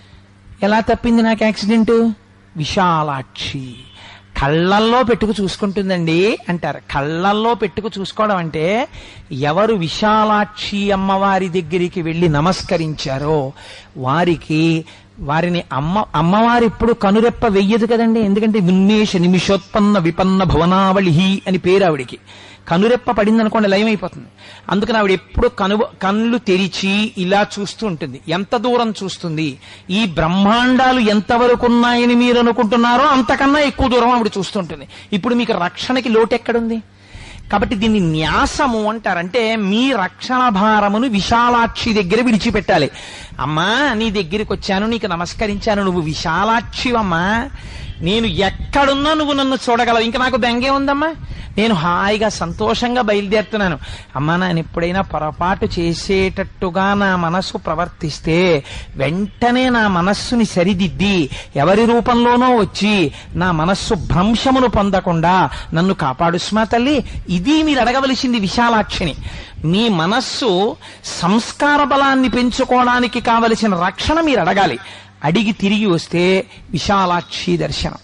[SPEAKER 1] ఎలా తప్పింది నాకు యాక్సిడెంట్? విశాలాక్షి కళ్ళల్లో పెట్టుకు చూసుకుంటుందండి అంటారు. కళ్ళల్లో పెట్టుకు చూసుకోవడం అంటే ఎవరు విశాలాక్షి అమ్మవారి దగ్గరికి వెళ్ళి నమస్కరించారో వారికి వారిని అమ్మ అమ్మవారు ఎప్పుడు కనురెప్ప వెయ్యదు కదండి. ఎందుకంటే ఉన్మేష నిమిషోత్పన్న విపన్న భువనావళి అని పేరు ఆవిడికి. కనురెప్ప పడిందనుకోండి లయమైపోతుంది. అందుకని ఆవిడ ఎప్పుడు కను కళ్ళు తెరిచి ఇలా చూస్తూ ఉంటుంది. ఎంత దూరం చూస్తుంది? ఈ బ్రహ్మాండాలు ఎంతవరకు ఉన్నాయని మీరు అనుకుంటున్నారో అంతకన్నా ఎక్కువ దూరం ఆవిడ చూస్తుంటుంది. ఇప్పుడు మీకు రక్షణకి లోటు ఎక్కడుంది? కాబట్టి దీన్ని న్యాసము అంటారంటే మీ రక్షణ భారమును విశాలాక్షి దగ్గర విడిచిపెట్టాలి. అమ్మా నీ దగ్గరికి వచ్చాను, నీకు నమస్కరించాను, నువ్వు విశాలాక్షివమ్మా, నేను ఎక్కడున్నా నువ్వు నన్ను చూడగలవు, ఇంకా నాకు బెంగే ఉందమ్మా, నేను హాయిగా సంతోషంగా బయలుదేరుతున్నాను. అమ్మా నేను ఎప్పుడైనా పొరపాటు చేసేటట్టుగా నా మనస్సు ప్రవర్తిస్తే వెంటనే నా మనస్సుని సరిదిద్ది ఎవరి రూపంలోనో వచ్చి నా మనస్సు భ్రంశమును పొందకుండా నన్ను కాపాడు స్మా తల్లి. ఇది మీరు అడగవలసింది విశాలాక్షిని. మీ మనస్సు సంస్కార బలాన్ని పెంచుకోవడానికి కావలసిన రక్షణ మీరు అడగాలి. అడిగి తిరిగి వస్తే విశాలాక్షి దర్శనం.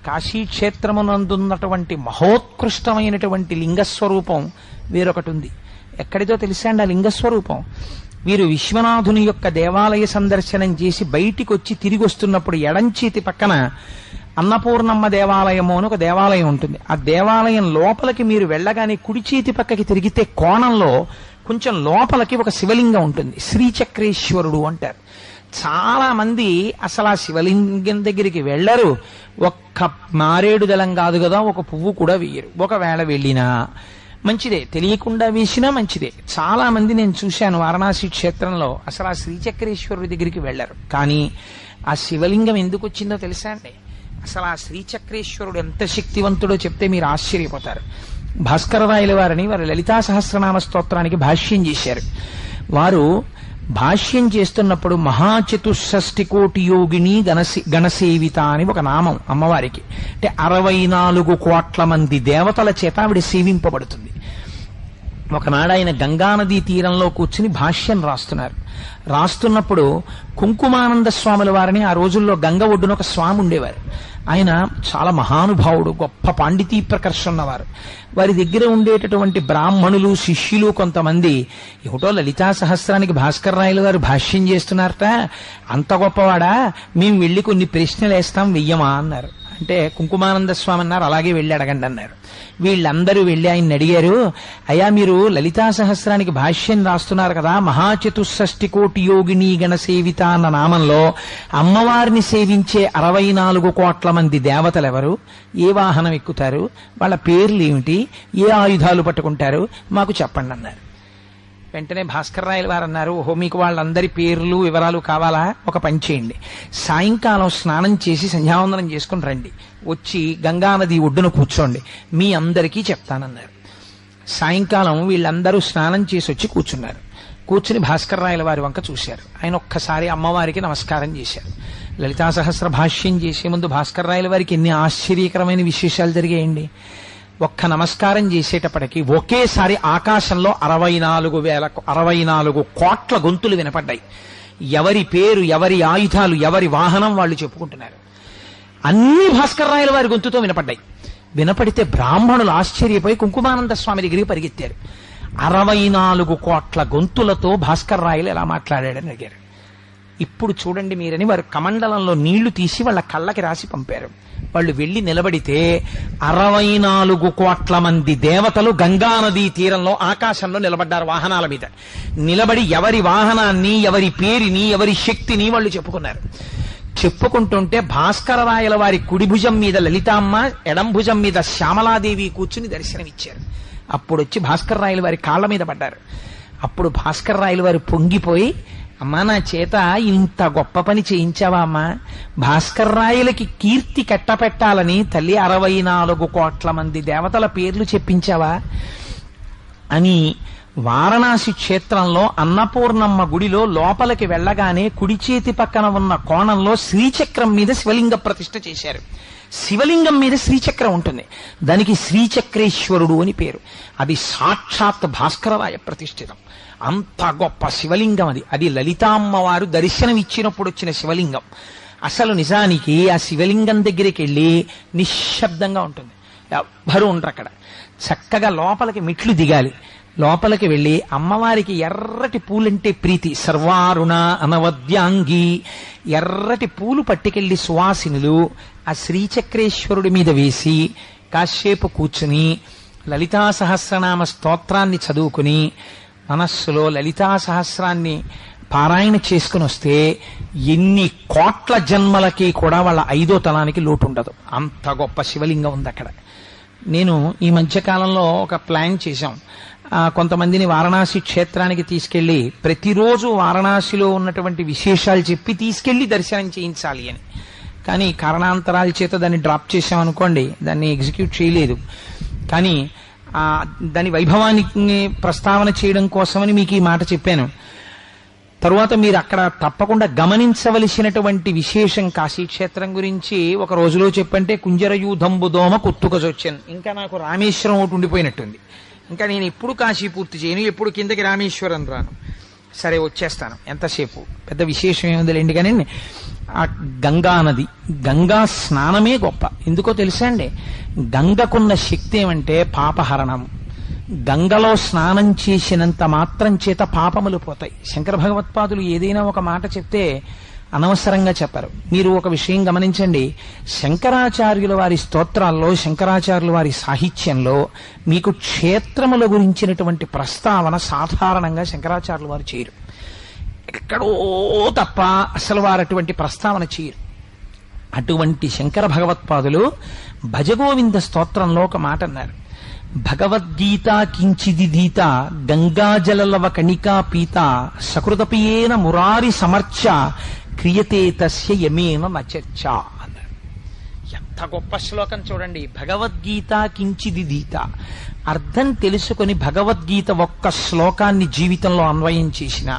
[SPEAKER 1] కాశీక్షేత్రమునందున్నటువంటి మహోత్కృష్టమైనటువంటి లింగస్వరూపం వేరొకటి ఉంది. ఎక్కడితో తెలుసా అండి ఆ లింగస్వరూపం? వీరు విశ్వనాథుని యొక్క దేవాలయ సందర్శనం చేసి బయటికి వచ్చి తిరిగి వస్తున్నప్పుడు ఎడంచేతి పక్కన అన్నపూర్ణమ్మ దేవాలయము అని ఒక దేవాలయం ఉంటుంది. ఆ దేవాలయం లోపలికి మీరు వెళ్ళగానే కుడి చేతి పక్కకి తిరిగితే కోణంలో కొంచెం లోపలికి ఒక శివలింగం ఉంటుంది. శ్రీచక్రేశ్వరుడు అంటారు. చాలా మంది అసలు ఆ శివలింగం దగ్గరికి వెళ్లరు. ఒక్క మారేడు దళం కాదు కదా, ఒక పువ్వు కూడా వేయరు. ఒకవేళ వెళ్ళినా మంచిదే, తెలియకుండా వేసినా మంచిదే. చాలా మంది నేను చూశాను వారణాసి క్షేత్రంలో అసలు ఆ శ్రీచక్రేశ్వరుడి దగ్గరికి వెళ్లరు. కానీ ఆ శివలింగం ఎందుకు వచ్చిందో తెలుసా అండి? అసలు ఆ శ్రీచక్రేశ్వరుడు ఎంత శక్తివంతుడో చెప్తే మీరు ఆశ్చర్యపోతారు. భాస్కరరాయల వారిని వారు లలితా సహస్రనామ స్తోత్రానికి భాష్యం చేశారు. వారు భాష్యం చేస్తున్నప్పుడు మహాచతుషష్ఠి కోటి యోగిని గణసి గణసేవిత అని ఒక నామం అమ్మవారికి. అంటే అరవై నాలుగు కోట్ల మంది దేవతల చేత ఆవిడ సేవింపబడుతుంది. ఒకనాడు ఆయన గంగానదీ తీరంలో కూర్చుని భాష్యం రాస్తున్నారు. రాస్తున్నప్పుడు కుంకుమానంద స్వాముల వారిని ఆ రోజుల్లో గంగ ఒడ్డున ఒక స్వామి ఉండేవారు. ఆయన చాలా మహానుభావుడు, గొప్ప పాండితీ ప్రకర్ష ఉన్నవారు. వారి దగ్గర ఉండేటటువంటి బ్రాహ్మణులు శిష్యులు కొంతమంది ఏమిటో లలితా సహస్రానికి భాస్కర్ రాయలు గారు భాష్యం చేస్తున్నారట, అంత గొప్పవాడా, మేము వెళ్ళి కొన్ని ప్రశ్నలు వేస్తాం వెయ్యమా అన్నారు. అంటే కుంకుమానంద స్వామి అన్నారు అలాగే వెళ్ళి అడగండి అన్నారు. వీళ్ళందరూ వెళ్ళి ఆయన్ని అడిగారు, అయ్యా మీరు లలితా సహస్రానికి భాష్యం రాస్తున్నారు కదా, మహాచతుషష్ఠి కోటి యోగిని గణసేవిత అన్న నామంలో అమ్మవారిని సేవించే అరవై నాలుగు కోట్ల మంది దేవతలెవరు, ఏ వాహనం ఎక్కుతారు, వాళ్ళ పేర్లు ఏమిటి, ఏ ఆయుధాలు పట్టుకుంటారు, మాకు చెప్పండి అన్నారు. వెంటనే భాస్కర్ రాయల వారు అన్నారు, ఓహో మీకు వాళ్ళందరి పేర్లు వివరాలు కావాలా, ఒక పని చేయండి, సాయంకాలం స్నానం చేసి సంధ్యావందనం చేసుకుని రండి, వచ్చి గంగానది ఒడ్డున కూర్చోండి, మీ అందరికీ చెప్తానన్నారు. సాయంకాలం వీళ్ళందరూ స్నానం చేసి వచ్చి కూర్చున్నారు. కూర్చుని భాస్కర్ రాయల వారి వంక చూశారు. ఆయన ఒక్కసారి అమ్మవారికి నమస్కారం చేశారు. లలితా సహస్ర భాష్యం చేసే ముందు భాస్కర్ రాయల వారికి ఎన్ని ఆశ్చర్యకరమైన విశేషాలు జరిగాయండి. ఒక్క నమస్కారం చేసేటప్పటికి ఒకేసారి ఆకాశంలో అరవై నాలుగు వేల అరవై నాలుగు కోట్ల గొంతులు వినపడ్డాయి. ఎవరి పేరు, ఎవరి ఆయుధాలు, ఎవరి వాహనం వాళ్ళు చెప్పుకుంటున్నారు. అన్ని భాస్కర్ రాయల వారి గొంతుతో వినపడ్డాయి. వినపడితే బ్రాహ్మణులు ఆశ్చర్యపోయి కుంకుమానంద స్వామి దగ్గరికి పరిగెత్తారు. అరవై నాలుగు కోట్ల గొంతులతో భాస్కర్ రాయలు ఎలా మాట్లాడాడని అడిగారు. ఇప్పుడు చూడండి మీరని వారు కమండలంలో నీళ్లు తీసి వాళ్ళ కళ్ళకి రాసి పంపారు. వాళ్ళు వెళ్లి నిలబడితే అరవై నాలుగు కోట్ల మంది దేవతలు గంగానదీ తీరంలో ఆకాశంలో నిలబడ్డారు వాహనాల మీద. నిలబడి ఎవరి వాహనాన్ని, ఎవరి పేరుని, ఎవరి శక్తిని వాళ్ళు చెప్పుకున్నారు. చెప్పుకుంటుంటే భాస్కర రాయల వారి కుడి భుజం మీద లలితామ్మ, ఎడం భుజం మీద శ్యామలాదేవి కూర్చుని దర్శనమిచ్చారు. అప్పుడు వచ్చి భాస్కర రాయల వారి కాళ్ల మీద పడ్డారు. అప్పుడు భాస్కర రాయల వారు పొంగిపోయి, అమ్మా నా చేత ఇంత గొప్ప పని చేయించావా అమ్మా, భాస్కర రాయలకి కీర్తి కట్టపెట్టాలని తల్లి అరవై నాలుగు కోట్ల మంది దేవతల పేర్లు చెప్పించావా అని వారణాసి క్షేత్రంలో అన్నపూర్ణమ్మ గుడిలో లోపలికి వెళ్లగానే కుడి చేతి పక్కన ఉన్న కోణంలో శ్రీచక్రం మీద శివలింగ ప్రతిష్ఠ చేశారు. శివలింగం మీద శ్రీచక్రం ఉంటుంది. దానికి శ్రీచక్రేశ్వరుడు అని పేరు. అది సాక్షాత్ భాస్కరరాయ ప్రతిష్ఠితం. అంత గొప్ప శివలింగం అది. అది లలితామ్మవారు దర్శనం ఇచ్చినప్పుడు వచ్చిన శివలింగం. అసలు నిజానికి ఆ శివలింగం దగ్గరికి వెళ్ళి నిశ్శబ్దంగా ఉంటుంది, ఎవ్వరూ ఉండరు అక్కడ. చక్కగా లోపలికి మెట్లు దిగాలి. లోపలికి వెళ్లి అమ్మవారికి ఎర్రటి పూలంటే ప్రీతి, సర్వారుణ అనవద్యాంగి, ఎర్రటి పూలు పట్టుకెళ్లి సువాసినులు ఆ శ్రీచక్రేశ్వరుడి మీద వేసి కాసేపు కూర్చుని లలితా సహస్రనామ స్తోత్రాన్ని చదువుకుని మనస్సులో లలితా సహస్రాన్ని పారాయణ చేసుకుని వస్తే ఎన్ని కోట్ల జన్మలకి కూడా వాళ్ళ ఐదో తలానికి లోటు ఉండదు. అంత గొప్ప శివలింగం ఉంది అక్కడ. నేను ఈ మధ్యకాలంలో ఒక ప్లాన్ చేశాం. కొంతమందిని వారణాసి క్షేత్రానికి తీసుకెళ్లి ప్రతిరోజు వారణాసిలో ఉన్నటువంటి విశేషాలు చెప్పి తీసుకెళ్లి దర్శనం చేయించాలి అని. కానీ కారణాంతరాల చేత దాన్ని డ్రాప్ చేశామనుకోండి, దాన్ని ఎగ్జిక్యూట్ చేయలేదు. కానీ ఆ దాని వైభవానికి ప్రస్తావన చేయడం కోసమని మీకు ఈ మాట చెప్పాను. తరువాత మీరు అక్కడ తప్పకుండా గమనించవలసినటువంటి విశేషం కాశీక్షేత్రం గురించి ఒక రోజులో చెప్పంటే కుంజరయూధంబు దోమ కుత్తుకజొచ్చాను. ఇంకా నాకు రామేశ్వరం ఒకటి ఉండిపోయినట్టుంది. ఇంకా నేను ఎప్పుడు కాశీ పూర్తి చేయను, ఎప్పుడు కిందకి రామేశ్వరం రాను. సరే వచ్చేస్తాను, ఎంతసేపు పెద్ద విశేషం ఏముందిలేండి. కానీ ఆ గంగా నది, గంగా స్నానమే గొప్ప. ఎందుకో తెలుసా అండి, గంగకున్న శక్తి ఏమంటే పాపహరణం. గంగలో స్నానం చేసినంత మాత్రం చేత పాపములు పోతాయి. శంకర భగవత్పాదులు ఏదైనా ఒక మాట చెప్తే అనవసరంగా చెప్పరు. మీరు ఒక విషయం గమనించండి, శంకరాచార్యుల వారి స్తోత్రాల్లో, శంకరాచార్యుల వారి సాహిత్యంలో మీకు క్షేత్రముల గురించినటువంటి ప్రస్తావన సాధారణంగా శంకరాచార్యుల వారు చేయరు. ఎక్కడో తప్ప అసలు వారు అటువంటి ప్రస్తావన చేయరు. అటువంటి శంకర భగవత్పాదులు భజగోవింద స్తోత్రంలో ఒక మాట అన్నారు. భగవద్గీత కించిదిదీత గంగాజలలవ కణికా పీత సకృతపియేన మురారి సమర్చ క్రియతే తస్య యమేన నచర్చ అన్నారు. ఎంత గొప్ప శ్లోకం చూడండి. భగవద్గీత కించిదిదీత, అర్థం తెలుసుకొని భగవద్గీత ఒక్క శ్లోకాన్ని జీవితంలో అన్వయం చేసిన,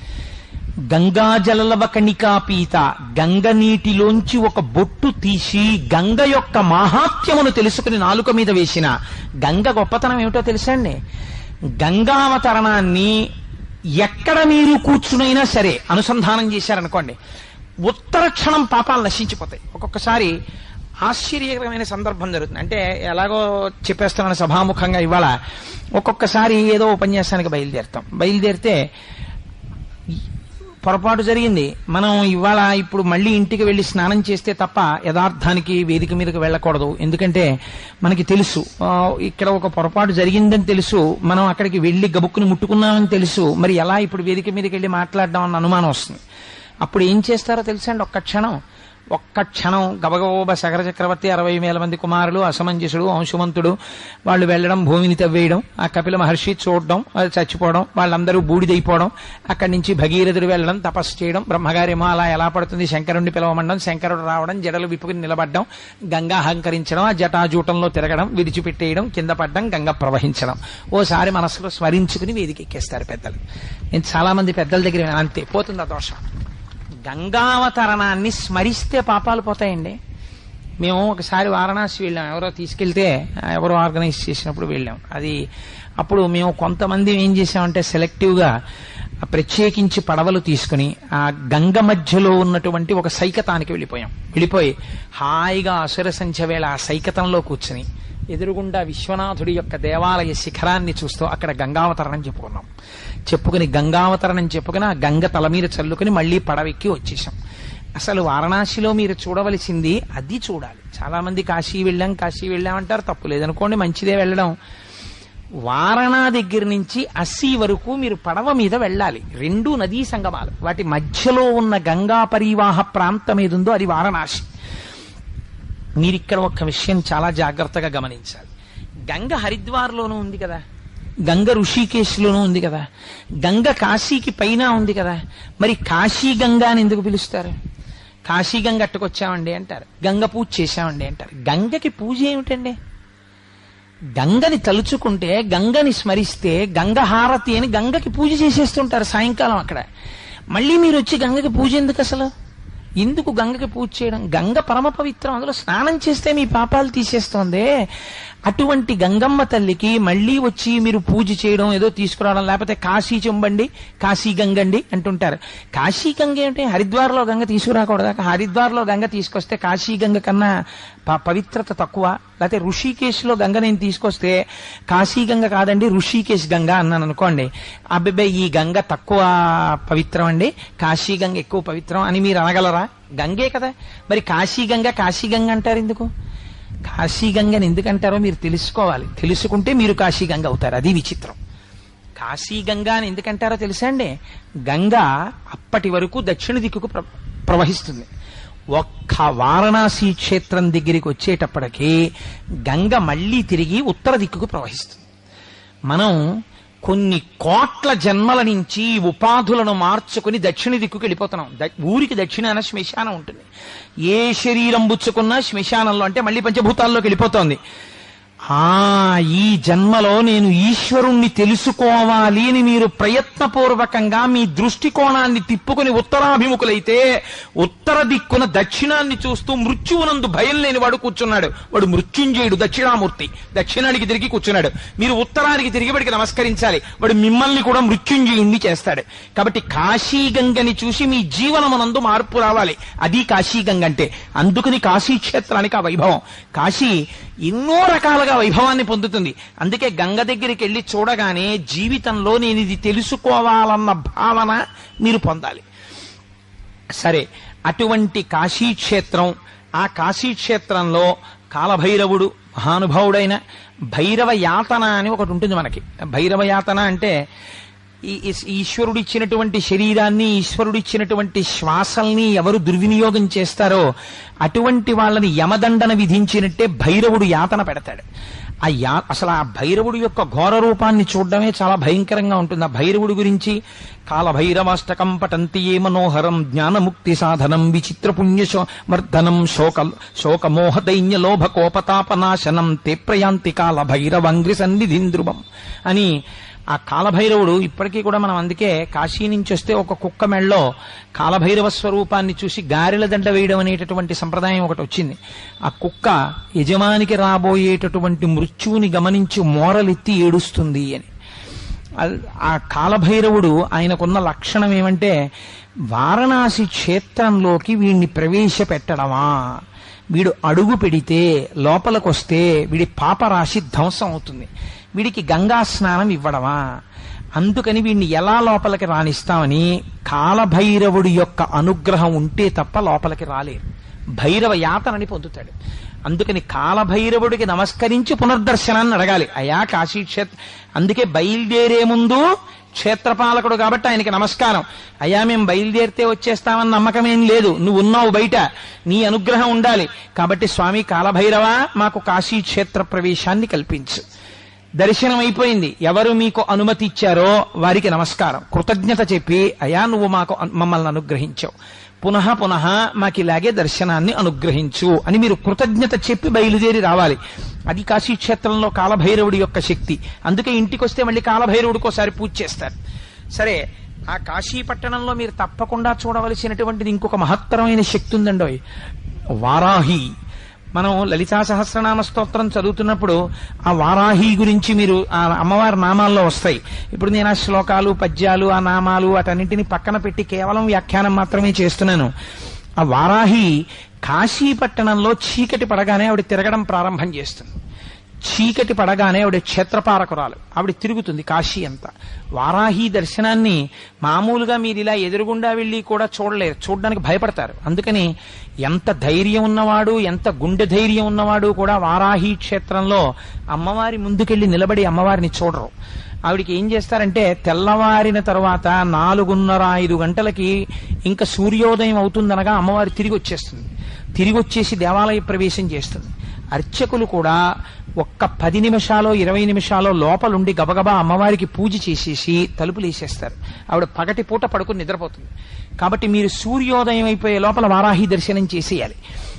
[SPEAKER 1] గంగాజలలవ కణికా పీత, గంగ నీటిలోంచి ఒక బొట్టు తీసి గంగ యొక్క మాహాత్మ్యమును తెలుసుకుని నాలుక మీద వేసిన, గంగ గొప్పతనం ఏమిటో తెలుసా అండి, గంగావతరణాన్ని ఎక్కడ మీరు కూర్చునైనా సరే అనుసంధానం చేశారనుకోండి, ఉత్తర క్షణం పాపాలు నశించిపోతాయి. ఒక్కొక్కసారి ఆశ్చర్యకరమైన సందర్భం జరుగుతుంది. అంటే ఎలాగో చెప్పేస్తున్నాను సభాముఖంగా, ఇవాళ ఒక్కొక్కసారి ఏదో ఉపన్యాసానికి బయలుదేరుతాం. బయలుదేరితే పొరపాటు జరిగింది, మనం ఇవాళ ఇప్పుడు మళ్ళీ ఇంటికి వెళ్లి స్నానం చేస్తే తప్ప యథార్థానికి వేదిక మీదకి వెళ్ళకూడదు. ఎందుకంటే మనకి తెలుసు ఇక్కడ ఒక పొరపాటు జరిగిందని తెలుసు, మనం అక్కడికి వెళ్లి గబుక్కుని ముట్టుకున్నామని తెలుసు, మరి ఎలా ఇప్పుడు వేదిక మీదకి వెళ్లి మాట్లాడడం అన్న అనుమానం వస్తుంది. అప్పుడు ఏం చేస్తారో తెలుసా అండి, ఒక్క క్షణం ఒక్క క్షణం గబగబోబ సగర చక్రవర్తి, అరవై వేల మంది కుమారులు, అసమంజసుడు, అంశుమంతుడు, వాళ్ళు వెళ్లడం, భూమిని తవ్వేయడం, ఆ కపిల మహర్షి చూడడం, అది చచ్చిపోవడం, వాళ్ళందరూ బూడిదైపోవడం, అక్కడి నుంచి భగీరథుడు వెళ్లడం, తపస్సు చేయడం, బ్రహ్మగారేమో అలా ఎలా పడుతుంది, శంకరుణ్ణి పిలవమండం, శంకరుడు రావడం, జడలు విప్పుకుని నిలబడ్డం, గంగా అహంకరించడం, ఆ జటాజూటంలో తిరగడం, విడిచిపెట్టేయడం, కింద పడ్డం, గంగ ప్రవహించడం, ఓసారి మనసులో స్మరించుకుని వేదిక ఎక్కేస్తారు పెద్దలు. నేను చాలా మంది పెద్దల దగ్గర అంతే, పోతుంది ఆ దోషం. గంగావతరణాన్ని స్మరిస్తే పాపాలు పోతాయండి. మేము ఒకసారి వారణాసి వెళ్ళాం, ఎవరో తీసుకెళ్తే, ఎవరో ఆర్గనైజ్ చేసినప్పుడు వెళ్ళాం. అది అప్పుడు మేము కొంతమంది ఏం చేసామంటే సెలెక్టివ్గా ప్రత్యేకించి పడవలు తీసుకుని ఆ గంగ మధ్యలో ఉన్నటువంటి ఒక సైకతానికి వెళ్ళిపోయాం. వెళ్ళిపోయి హాయిగా అసుర సంధ్య వేళ ఆ సైకతంలో కూర్చుని ఎదురుగుండా విశ్వనాథుడి యొక్క దేవాలయ శిఖరాన్ని చూస్తూ అక్కడ గంగావతరణం చెప్పుకున్నాం. చెప్పుకుని గంగావతరణం చెప్పుకుని ఆ గంగ తల మీద చల్లుకుని మళ్లీ పడవెక్కి వచ్చేసాం. అసలు వారణాసిలో మీరు చూడవలసింది అది చూడాలి. చాలా మంది కాశీ వెళ్ళాం కాశీ వెళ్ళామంటారు, తప్పు లేదనుకోండి, మంచిదే వెళ్ళడం. వారణా దగ్గర నుంచి అస్సీ వరకు మీరు పడవ మీద వెళ్ళాలి. రెండు నదీ సంగమాలు, వాటి మధ్యలో ఉన్న గంగా పరివాహ ప్రాంతం ఏదుందో అది వారణాసి. మీరిక్కడ ఒక్క విషయం చాలా జాగ్రత్తగా గమనించాలి. గంగ హరిద్వార్లోనూ ఉంది కదా, గంగ ఋషికేశ్లోనూ ఉంది కదా, గంగ కాశీకి పైన ఉంది కదా, మరి కాశీ గంగా అని ఎందుకు పిలుస్తారు? కాశీ గంగ అట్టుకొచ్చామండి అంటారు, గంగ పూజ చేశామండి అంటారు. గంగకి పూజ ఏమిటండి? గంగని తలుచుకుంటే, గంగని స్మరిస్తే గంగ హారతి అని గంగకి పూజ చేసేస్తుంటారు సాయంకాలం అక్కడ. మళ్ళీ మీరు వచ్చి గంగకి పూజ ఎందుకు? అసలు ఎందుకు గంగకి పూజ చేయడం? గంగ పరమ పవిత్రం, అందులో స్నానం చేస్తే మీ పాపాలు తీసేస్తోంది. అటువంటి గంగమ్మ తల్లికి మళ్లీ వచ్చి మీరు పూజ చేయడం, ఏదో తీసుకురావడం, లేకపోతే కాశీ చెంబండి కాశీ గంగండి అంటుంటారు. కాశీ గంగ ఏమిటి? హరిద్వార్లో గంగ తీసుకురాకూడదా? హరిద్వార్లో గంగ తీసుకొస్తే కాశీ గంగ కన్నా పవిత్రత తక్కువ? లేకపోతే ఋషికేశ్లో గంగ నేను తీసుకొస్తే కాశీ గంగ కాదండి ఋషికేశ్ గంగ అన్నాను అనుకోండి, అబ్బాయి ఈ గంగ తక్కువ పవిత్రం అండి, కాశీ గంగ ఎక్కువ పవిత్రం అని మీరు అనగలరా? గంగే కదా. మరి కాశీ గంగ కాశీ గంగ అంటారు ఎందుకు? కాశీ గంగని ఎందుకంటారో మీరు తెలుసుకోవాలి. తెలుసుకుంటే మీరు కాశీ గంగ అవుతారు. అది విచిత్రం. కాశీ గంగా అని ఎందుకంటారో తెలుసా అండి? గంగ అప్పటి వరకు దక్షిణ దిక్కుకు ప్రవహిస్తుంది. ఒక్క వారణాసి క్షేత్రం దగ్గరికి వచ్చేటప్పటికీ గంగ మళ్లీ తిరిగి ఉత్తర దిక్కుకు ప్రవహిస్తుంది. మనం కొన్ని కోట్ల జన్మల నుంచి ఉపాధులను మార్చుకుని దక్షిణ దిక్కుకి వెళ్ళిపోతున్నాం. ఊరికి దక్షిణాన శ్మశానం ఉంటుంది. ఏ శరీరం పుచ్చుకున్నా శ్మశానంలో, అంటే మళ్ళీ పంచభూతాల్లోకి వెళ్ళిపోతోంది. ఆ ఈ జన్మలో నేను ఈశ్వరుణ్ణి తెలుసుకోవాలి అని మీరు ప్రయత్నపూర్వకంగా మీ దృష్టికోణాన్ని తిప్పుకుని ఉత్తరాభిముఖులైతే, ఉత్తర దిక్కున దక్షిణాన్ని చూస్తూ మృత్యువునందు భయం లేని వాడు కూర్చున్నాడు. వాడు మృత్యుంజయుడు, దక్షిణామూర్తి. దక్షిణానికి తిరిగి కూర్చున్నాడు. మీరు ఉత్తరానికి తిరిగి వాడికి నమస్కరించాలి. వాడు మిమ్మల్ని కూడా మృత్యుంజయుణ్ణి చేస్తాడు. కాబట్టి కాశీ గంగని చూసి మీ జీవనమునందు మార్పు రావాలి. అది కాశీ గంగ అంటే. అందుకని కాశీ క్షేత్రానికి ఆ వైభవం. కాశీ ఎన్నో రకాలుగా వైభవాన్ని పొందుతుంది. అందుకే గంగ దగ్గరికి వెళ్ళి చూడగానే జీవితంలో నేను ఇది తెలుసుకోవాలన్న భావన మీరు పొందాలి. సరే, అటువంటి కాశీక్షేత్రం, ఆ కాశీక్షేత్రంలో కాలభైరవుడు మహానుభావుడైన భైరవ యాతన అని ఒకటి ఉంటుంది మనకి. భైరవ యాతన అంటే ఈ ఈశ్వరుడు ఇచ్చినటువంటి శరీరాన్ని, ఈశ్వరుడు ఇచ్చినటువంటి శ్వాసల్ని ఎవరు దుర్వినియోగం చేస్తారో అటువంటి వాళ్ళని యమదండన విధించినట్టే భైరవుడు యాతన పెడతాడు. ఆ యా అసలు ఆ భైరవుడు యొక్క ఘోర రూపాన్ని చూడడమే చాలా భయంకరంగా ఉంటుంది. ఆ భైరవుడి గురించి కాలభైరవాష్టకం పఠంతి ఏ మనోహరం జ్ఞానముక్తి సాధనం విచిత్ర పుణ్యవర్ధనం శోక శోకమోహ దైన్య లోభ కోపతాపనాశనం తే ప్రయాంతి కాల భైరవంగ్రి సన్నిధింద్రువం అని ఆ కాలభైరవుడు ఇప్పటికీ కూడా మనం అందుకే కాశీ నుంచి వస్తే ఒక కుక్క మెళ్ళలో కాలభైరవ స్వరూపాన్ని చూసి గారెల దండ వేయడం అనేటటువంటి సంప్రదాయం ఒకటి వచ్చింది. ఆ కుక్క యజమానికి రాబోయేటటువంటి మృత్యువుని గమనించి మోరలెత్తి ఏడుస్తుంది అని. ఆ కాలభైరవుడు ఆయనకున్న లక్షణం ఏమంటే, వారణాసి క్షేత్రంలోకి వీడిని ప్రవేశపెట్టడమా, వీడు అడుగు పెడితే లోపలికొస్తే వీడి పాపరాశి ధ్వంసం అవుతుంది, వీడికి గంగా స్నానం ఇవ్వడమా, అందుకని వీడిని ఎలా లోపలికి రాణిస్తామని కాలభైరవుడి యొక్క అనుగ్రహం ఉంటే తప్ప లోపలికి రాలేరు. భైరవ యాతనని పొందుతాడు. అందుకని కాలభైరవుడికి నమస్కరించి పునర్దర్శనాన్ని అడగాలి. అయా కాశీక్షేత్ర, అందుకే బయలుదేరే ముందు క్షేత్రపాలకుడు కాబట్టి ఆయనకి నమస్కారం. అయ్యా మేము బయలుదేరితే వచ్చేస్తామని నమ్మకమేం లేదు, నువ్వు ఉన్నావు బయట, నీ అనుగ్రహం ఉండాలి. కాబట్టి స్వామి కాలభైరవ మాకు కాశీ క్షేత్ర ప్రవేశాన్ని కల్పించు. దర్శనం అయిపోయింది, ఎవరు మీకు అనుమతి ఇచ్చారో వారికి నమస్కారం, కృతజ్ఞత చెప్పి అయా నువ్వు మాకు మమ్మల్ని అనుగ్రహించావు, పునః పునః మాకిలాగే దర్శనాన్ని అనుగ్రహించు అని మీరు కృతజ్ఞత చెప్పి బయలుదేరి రావాలి. అది కాశీక్షేత్రంలో కాలభైరవుడి యొక్క శక్తి. అందుకే ఇంటికి వస్తే మళ్ళీ కాలభైరవుడికోసారి పూజ చేస్తారు. సరే, ఆ కాశీ పట్టణంలో మీరు తప్పకుండా చూడవలసినటువంటిది ఇంకొక మహత్తరమైన శక్తి ఉందండి, వారాహి. మనం లలితా సహస్రనామ స్తోత్రం చదువుతున్నప్పుడు ఆ వారాహి గురించి మీరు ఆ అమ్మవారి నామాల్లో వస్తాయి. ఇప్పుడు నేను ఆ శ్లోకాలు, పద్యాలు, ఆ నామాలు వాటన్నింటినీ పక్కన పెట్టి కేవలం వ్యాఖ్యానం మాత్రమే చేస్తున్నాను. ఆ వారాహి కాశీ పట్టణంలో చీకటి పడగానే ఆవిడ తిరగడం ప్రారంభం చేస్తుంది. చీకటి పడగానే ఆవిడ క్షేత్రపారకురాలు, ఆవిడ తిరుగుతుంది కాశీ అంతా. వారాహి దర్శనాన్ని మామూలుగా మీరు ఇలా ఎదురుగుండా వెళ్ళి కూడా చూడలేరు, చూడడానికి భయపడతారు. అందుకని ఎంత ధైర్యం ఉన్నవాడు, ఎంత గుండె ధైర్యం ఉన్నవాడు కూడా వారాహి క్షేత్రంలో అమ్మవారి ముందుకెళ్లి నిలబడి అమ్మవారిని చూడరు. ఆవిడికి ఏం చేస్తారంటే తెల్లవారిన తర్వాత నాలుగున్నర ఐదు గంటలకి ఇంకా సూర్యోదయం అవుతుందనగా అమ్మవారి తిరిగి వచ్చేస్తుంది. తిరిగి వచ్చేసి దేవాలయ ప్రవేశం చేస్తుంది. అర్చకులు కూడా ఒక్క పది నిమిషాలో ఇరవై నిమిషాలో లోపలుండి గబగబా అమ్మవారికి పూజ చేసేసి తలుపులు వేసేస్తారు. ఆవిడ పగటి పూట పడుకుని నిద్రపోతుంది. కాబట్టి మీరు సూర్యోదయం అయిపోయే లోపల వారాహి దర్శనం చేసేయాలి.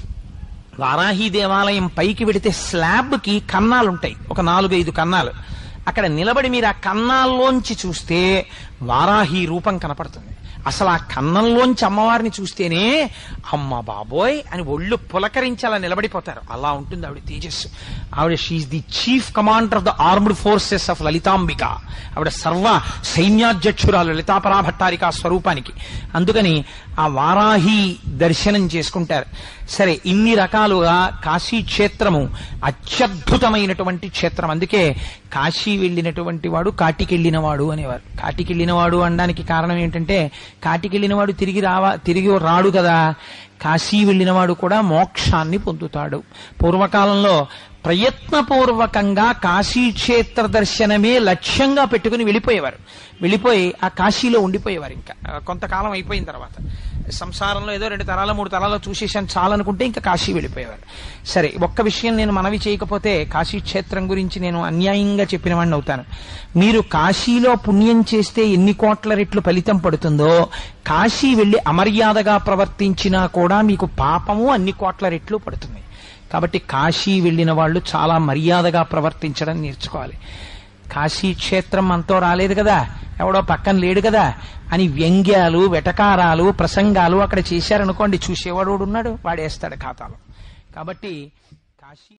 [SPEAKER 1] వారాహి దేవాలయం పైకి వెడితే స్లాబ్ కి కన్నాలుంటాయి, ఒక నాలుగైదు కన్నాలు. అక్కడ నిలబడి మీరు ఆ కన్నాల్లోంచి చూస్తే వారాహి రూపం కనపడుతుంది. అసలు ఆ కన్నంలోంచి అమ్మవారిని చూస్తేనే అమ్మ బాబోయ్ అని ఒళ్ళు పులకరించి అలా నిలబడిపోతారు. అలా ఉంటుంది ఆవిడ తేజస్సు. ఆవిడ she the chief commander of the armed forces of Lalitambika. ఆవిడ సర్వ సైన్యాధ్యక్షురాలు లలితాపరా భట్టారిక స్వరూపానికి. అందుకని ఆ వారాహి దర్శనం చేసుకుంటారు. సరే, ఇన్ని రకాలుగా కాశీ క్షేత్రము అత్యద్భుతమైనటువంటి క్షేత్రం. అందుకే కాశీ వెళ్ళినటువంటి వాడు కాటికెళ్ళిన వాడు అనేవారు. కాటికెళ్ళిన వాడు అనడానికి కారణం ఏంటంటే కాటికెళ్ళిన వాడు తిరిగి రావా తిరిగి రాడు కదా. కాశీ వెళ్ళిన వాడు కూడా మోక్షాన్ని పొందుతాడు. పూర్వకాలంలో ప్రయత్నపూర్వకంగా కాశీక్షేత్ర దర్శనమే లక్ష్యంగా పెట్టుకుని వెళ్ళిపోయేవారు. వెళ్ళిపోయి ఆ కాశీలో ఉండిపోయేవారు. ఇంకా కొంతకాలం అయిపోయిన తర్వాత సంసారంలో ఏదో రెండు తరాల మూడు తరాలు చూసేసాను చాలనుకుంటే ఇంకా కాశీ వెళ్ళిపోయేవారు. సరే, ఒక్క విషయం నేను మనవి చేయకపోతే కాశీక్షేత్రం గురించి నేను అన్యాయంగా చెప్పిన వాడిని అవుతాను. మీరు కాశీలో పుణ్యం చేస్తే ఎన్ని కోట్ల రెట్లు ఫలితం పడుతుందో కాశీ వెళ్లి అమర్యాదగా ప్రవర్తించినా కూడా మీకు పాపము అన్ని కోట్ల రెట్లు పడుతుంది. కాబట్టి కాశీ వెళ్ళిన వాళ్ళు చాలా మర్యాదగా ప్రవర్తించడం నేర్చుకోవాలి. కాశీ క్షేత్రం మనతో రాలేదు కదా, ఎవడో పక్కన లేడు కదా అని వ్యంగ్యాలు, వెటకారాలు, ప్రసంగాలు అక్కడ చేశారనుకోండి, చూసేవాడు ఉన్నాడు, వాడేస్తాడు ఖాతాలో. కాబట్టి కాశీ